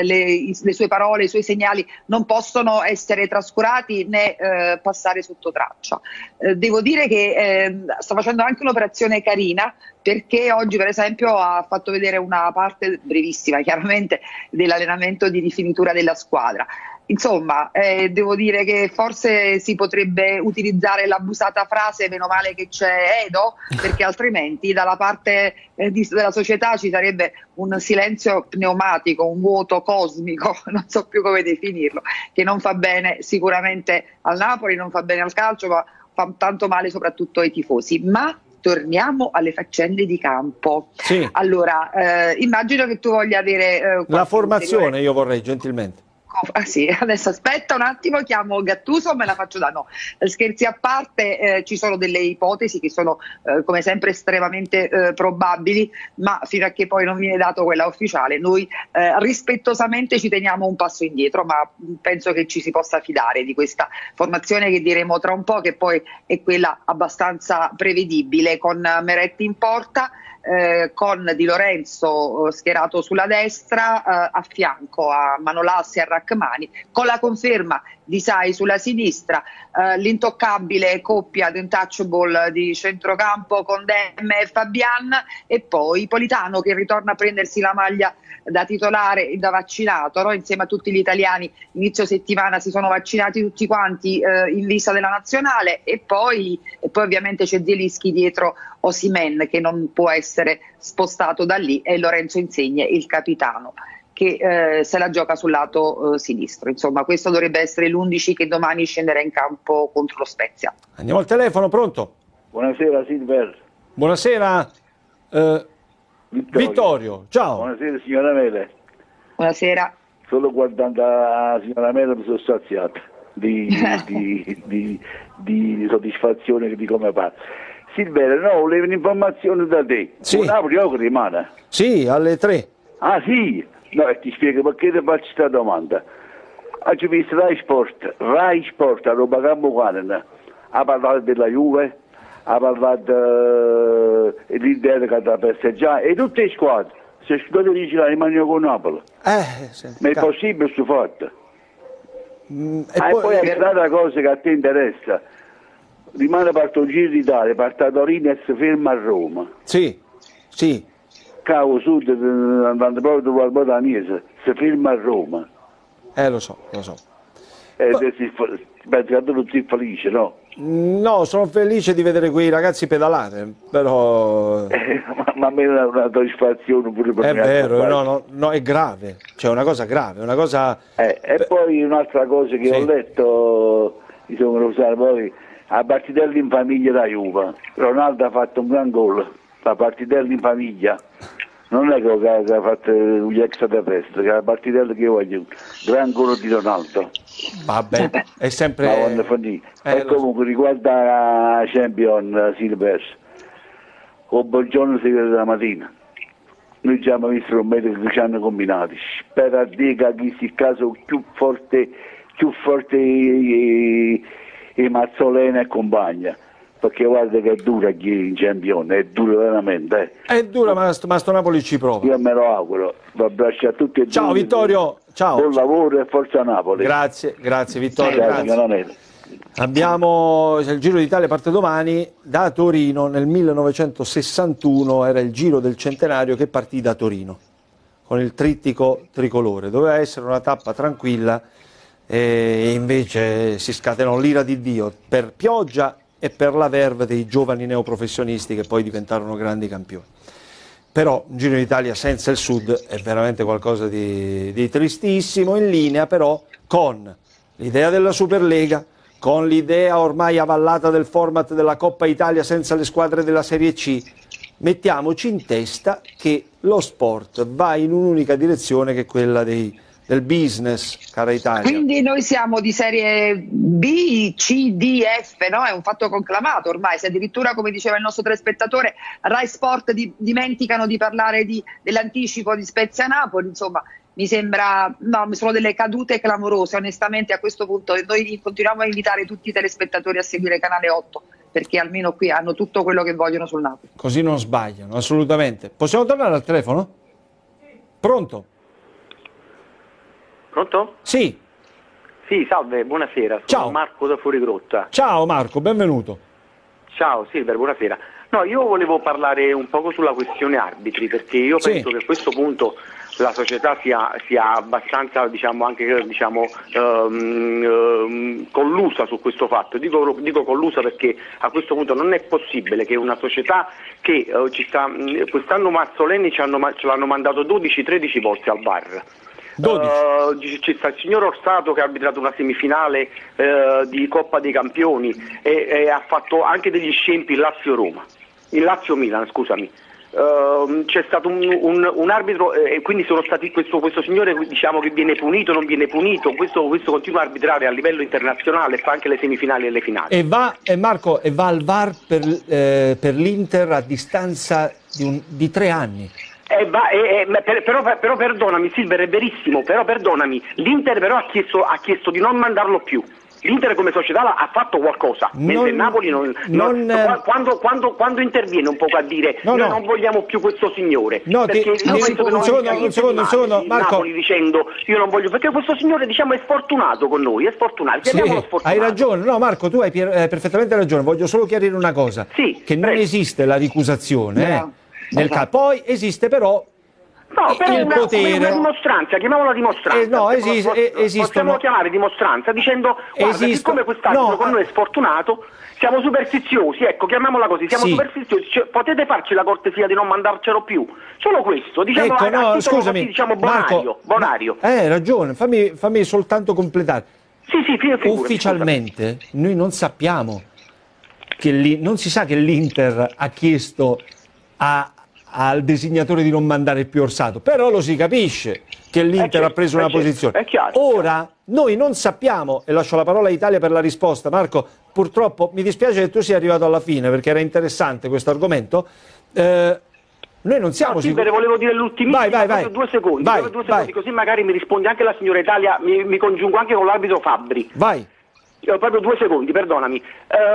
Le sue parole, i suoi segnali non possono essere trascurati né passare sotto traccia. Devo dire che sta facendo anche un'operazione carina, perché oggi per esempio ha fatto vedere una parte brevissima chiaramente dell'allenamento di rifinitura della squadra. Insomma, devo dire che forse si potrebbe utilizzare l'abusata frase "meno male che c'è Edo", perché altrimenti dalla parte della società ci sarebbe un silenzio pneumatico, un vuoto cosmico, non so più come definirlo, che non fa bene sicuramente al Napoli, non fa bene al calcio, ma fa tanto male soprattutto ai tifosi. Ma torniamo alle faccende di campo. Sì. Allora, immagino che tu voglia avere la formazione, io vorrei gentilmente. Ah sì, adesso aspetta un attimo, chiamo Gattuso o me la faccio da no. Scherzi a parte, ci sono delle ipotesi che sono come sempre estremamente probabili, ma fino a che poi non viene dato quella ufficiale noi rispettosamente ci teniamo un passo indietro, ma penso che ci si possa fidare di questa formazione che diremo tra un po', che poi è quella abbastanza prevedibile, con Meretti in porta, con Di Lorenzo schierato sulla destra, a fianco a Manolas e a Rachmani, con la conferma di Sai sulla sinistra, l'intoccabile coppia di untouchable di centrocampo con Demme e Fabian, e poi Politano che ritorna a prendersi la maglia da titolare e da vaccinato, no? Insieme a tutti gli italiani inizio settimana si sono vaccinati tutti quanti in vista della nazionale, e poi ovviamente c'è Zielinski dietro Osimhen che non può essere spostato da lì, e Lorenzo Insigne il capitano che se la gioca sul lato sinistro. Insomma, questo dovrebbe essere l'11 che domani scenderà in campo contro lo Spezia. Andiamo al telefono, pronto? Buonasera Silver. Buonasera Vittorio, ciao. Buonasera signora Mele. Buonasera. Solo guardando la signora Mele mi sono saziato di soddisfazione di come parla. Silvera, no, volevo un'informazione da te. Sì. Napoli rimane? Sì, alle 3. Ah sì? No, ti spiego perché ti faccio questa domanda. Oggi ho visto Rai Sport, a roba campo Guarana, ha parlato della Juve, ha parlato dell'Inter che ha perso già, e tutte le squadre, se scuote dice la rimangono con Napoli. Ma è possibile questo fatto? E poi è un'altra cosa che a te interessa. Rimane parto il Giro d'Italia, parte a Torino e si ferma a Roma. Sì. Sì. Cavo Sud, andando proprio dopo al Botaniese, si ferma a Roma. Lo so. Penso che tu non sei felice, no? No, sono felice di vedere quei ragazzi pedalare, però... ma a me è una soddisfazione pure per me. È vero, no, è grave, cioè una cosa grave, una cosa... E poi un'altra cosa che ho letto, insomma, lo sai, poi, a partitella in famiglia da Juve, Ronaldo ha fatto un gran gol, la partitella in famiglia. Non è che ha fatto gli extraterrestri, che è la partitella che io voglio, gran gol di Ronaldo. Vabbè, è sempre... E comunque riguarda la Champion Silvers, o buongiorno si vede la mattina. Noi ci abbiamo visto un medico che ci hanno combinati. Spera a dire che in questo caso più forte i Mazzolena e compagna. Perché guarda che è dura chi in Champions, è dura veramente. È dura, ma sto Napoli ci prova. Io me lo auguro. Vi abbraccio a tutti e due. Ciao Vittorio, ciao. Buon lavoro e forza Napoli. Grazie Vittorio. Grazie. Abbiamo il Giro d'Italia, parte domani da Torino. Nel 1961 era il Giro del Centenario che partì da Torino con il trittico tricolore. Doveva essere una tappa tranquilla e invece si scatenò l'ira di Dio per pioggia e per la verve dei giovani neoprofessionisti che poi diventarono grandi campioni. Però un Giro d'Italia senza il Sud è veramente qualcosa di tristissimo, in linea però con l'idea della Superlega, con l'idea ormai avallata del format della Coppa Italia senza le squadre della Serie C. Mettiamoci in testa che lo sport va in un'unica direzione, che è quella del business, cara Italia. Quindi noi siamo di serie B, C, D, F, no? È un fatto conclamato ormai, se addirittura, come diceva il nostro telespettatore, Rai Sport dimenticano di parlare dell'anticipo di Spezia Napoli, insomma, mi sembra, no, sono delle cadute clamorose, onestamente a questo punto noi continuiamo a invitare tutti i telespettatori a seguire Canale 8, perché almeno qui hanno tutto quello che vogliono sul Napoli. Così non sbagliano, assolutamente. Possiamo tornare al telefono? Pronto? Pronto? Sì. Sì, salve, buonasera. Sono Marco da Fuorigrotta. Ciao Marco, benvenuto. Ciao Silver, buonasera. No, io volevo parlare un poco sulla questione arbitri, perché io penso che a questo punto la società sia abbastanza, diciamo, anche collusa su questo fatto. Dico collusa perché a questo punto non è possibile che una società che quest'anno Mazzoleni ce l'hanno mandato 12-13 volte al VAR. C'è sta il signor Orsato che ha arbitrato una semifinale di Coppa dei Campioni e ha fatto anche degli scempi in Lazio-Milan, scusami. C'è stato un arbitro e quindi sono stati questo signore, diciamo, che viene punito, non viene punito, questo continua a arbitrare a livello internazionale e fa anche le semifinali e le finali. Marco, va al VAR per l'Inter a distanza di 3 anni. Però perdonami Silver, è verissimo, però perdonami, l'Inter però ha chiesto di non mandarlo più. L'Inter come società ha fatto qualcosa, mentre il Napoli quando interviene un po' a dire non vogliamo più questo signore, un secondo, Marco. Napoli dicendo io non voglio, perché questo signore, diciamo, è sfortunato con noi, è sfortunato, sfortunato. Hai ragione, no Marco, tu hai perfettamente ragione, voglio solo chiarire una cosa, che non esiste la ricusazione, poi esiste però il potere, una dimostranza, chiamiamola dimostranza. Possiamo chiamare dimostranza dicendo guarda, siccome quest'anno con noi è sfortunato, siamo superstiziosi, ecco, chiamiamola così, siamo superstiziosi, potete farci la cortesia di non mandarcelo più, solo questo, diciamo, scusami, diciamo bonario. Hai ragione, fammi soltanto completare. Ufficialmente noi non sappiamo non si sa che l'Inter ha chiesto al designatore di non mandare più Orsato, però lo si capisce che l'Inter ha preso una posizione. Ora noi non sappiamo, e lascio la parola all'Italia per la risposta. Marco, purtroppo mi dispiace che tu sia arrivato alla fine perché era interessante questo argomento. Noi non siamo sicuri. Volevo dire l'ultimissimo, vai. 2 secondi, così magari mi risponde anche la signora Italia, mi congiungo anche con l'arbitro Fabbri. Vai. Proprio 2 secondi, perdonami.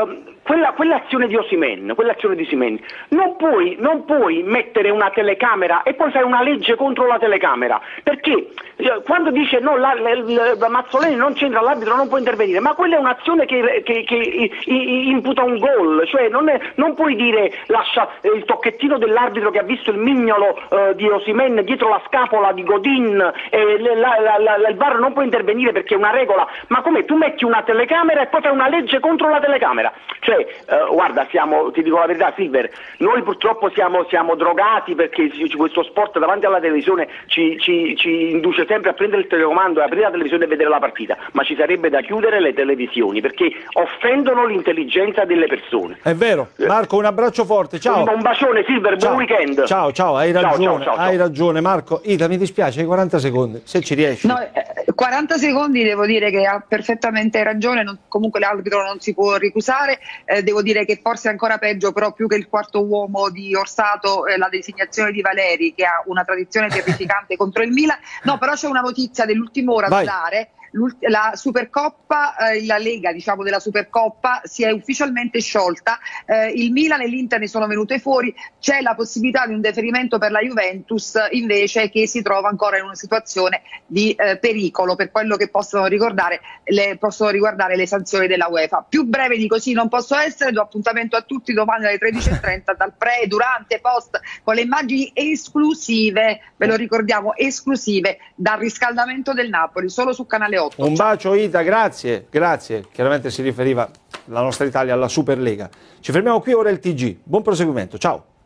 quell'azione di Osimhen, non puoi mettere una telecamera e poi fare una legge contro la telecamera, perché quando dice no, Mazzoleni non c'entra, l'arbitro non può intervenire, ma quella è un'azione che imputa un gol, cioè non puoi dire lascia il tocchettino dell'arbitro che ha visto il mignolo di Osimhen dietro la scapola di Godin, il VAR non può intervenire perché è una regola, ma come tu metti una telecamera e poi fai una legge contro la telecamera? Cioè, guarda, ti dico la verità, Silver, noi purtroppo siamo drogati, perché questo sport davanti alla televisione ci induce sempre a prendere il telecomando e aprire la televisione e vedere la partita, ma ci sarebbe da chiudere le televisioni perché offendono l'intelligenza delle persone. È vero. Marco, un abbraccio forte, ciao. Un bacione, Silver, buon weekend. Ciao, hai ragione, hai ragione Marco. Ida, mi dispiace, 40 secondi, se ci riesci. No, 40 secondi devo dire che ha perfettamente ragione, comunque l'arbitro non si può ricusare, devo dire che forse è ancora peggio, però più che il quarto uomo di Orsato, la designazione di Valeri, che ha una tradizione terrificante contro il Milan. No, però c'è una notizia dell'ultima ora da dare. La Supercoppa, la Lega diciamo della Supercoppa si è ufficialmente sciolta, il Milan e l'Inter ne sono venute fuori, c'è la possibilità di un deferimento per la Juventus invece, che si trova ancora in una situazione di pericolo per quello che possono riguardare le sanzioni della UEFA. Più breve di così non posso essere, do appuntamento a tutti domani alle 13:30 dal pre, durante, post, con le immagini esclusive, ve lo ricordiamo, esclusive dal riscaldamento del Napoli, solo su Canale 8. Un bacio Ida, grazie. Chiaramente si riferiva la nostra Italia alla Superlega. Ci fermiamo qui, ora il TG. Buon proseguimento, ciao.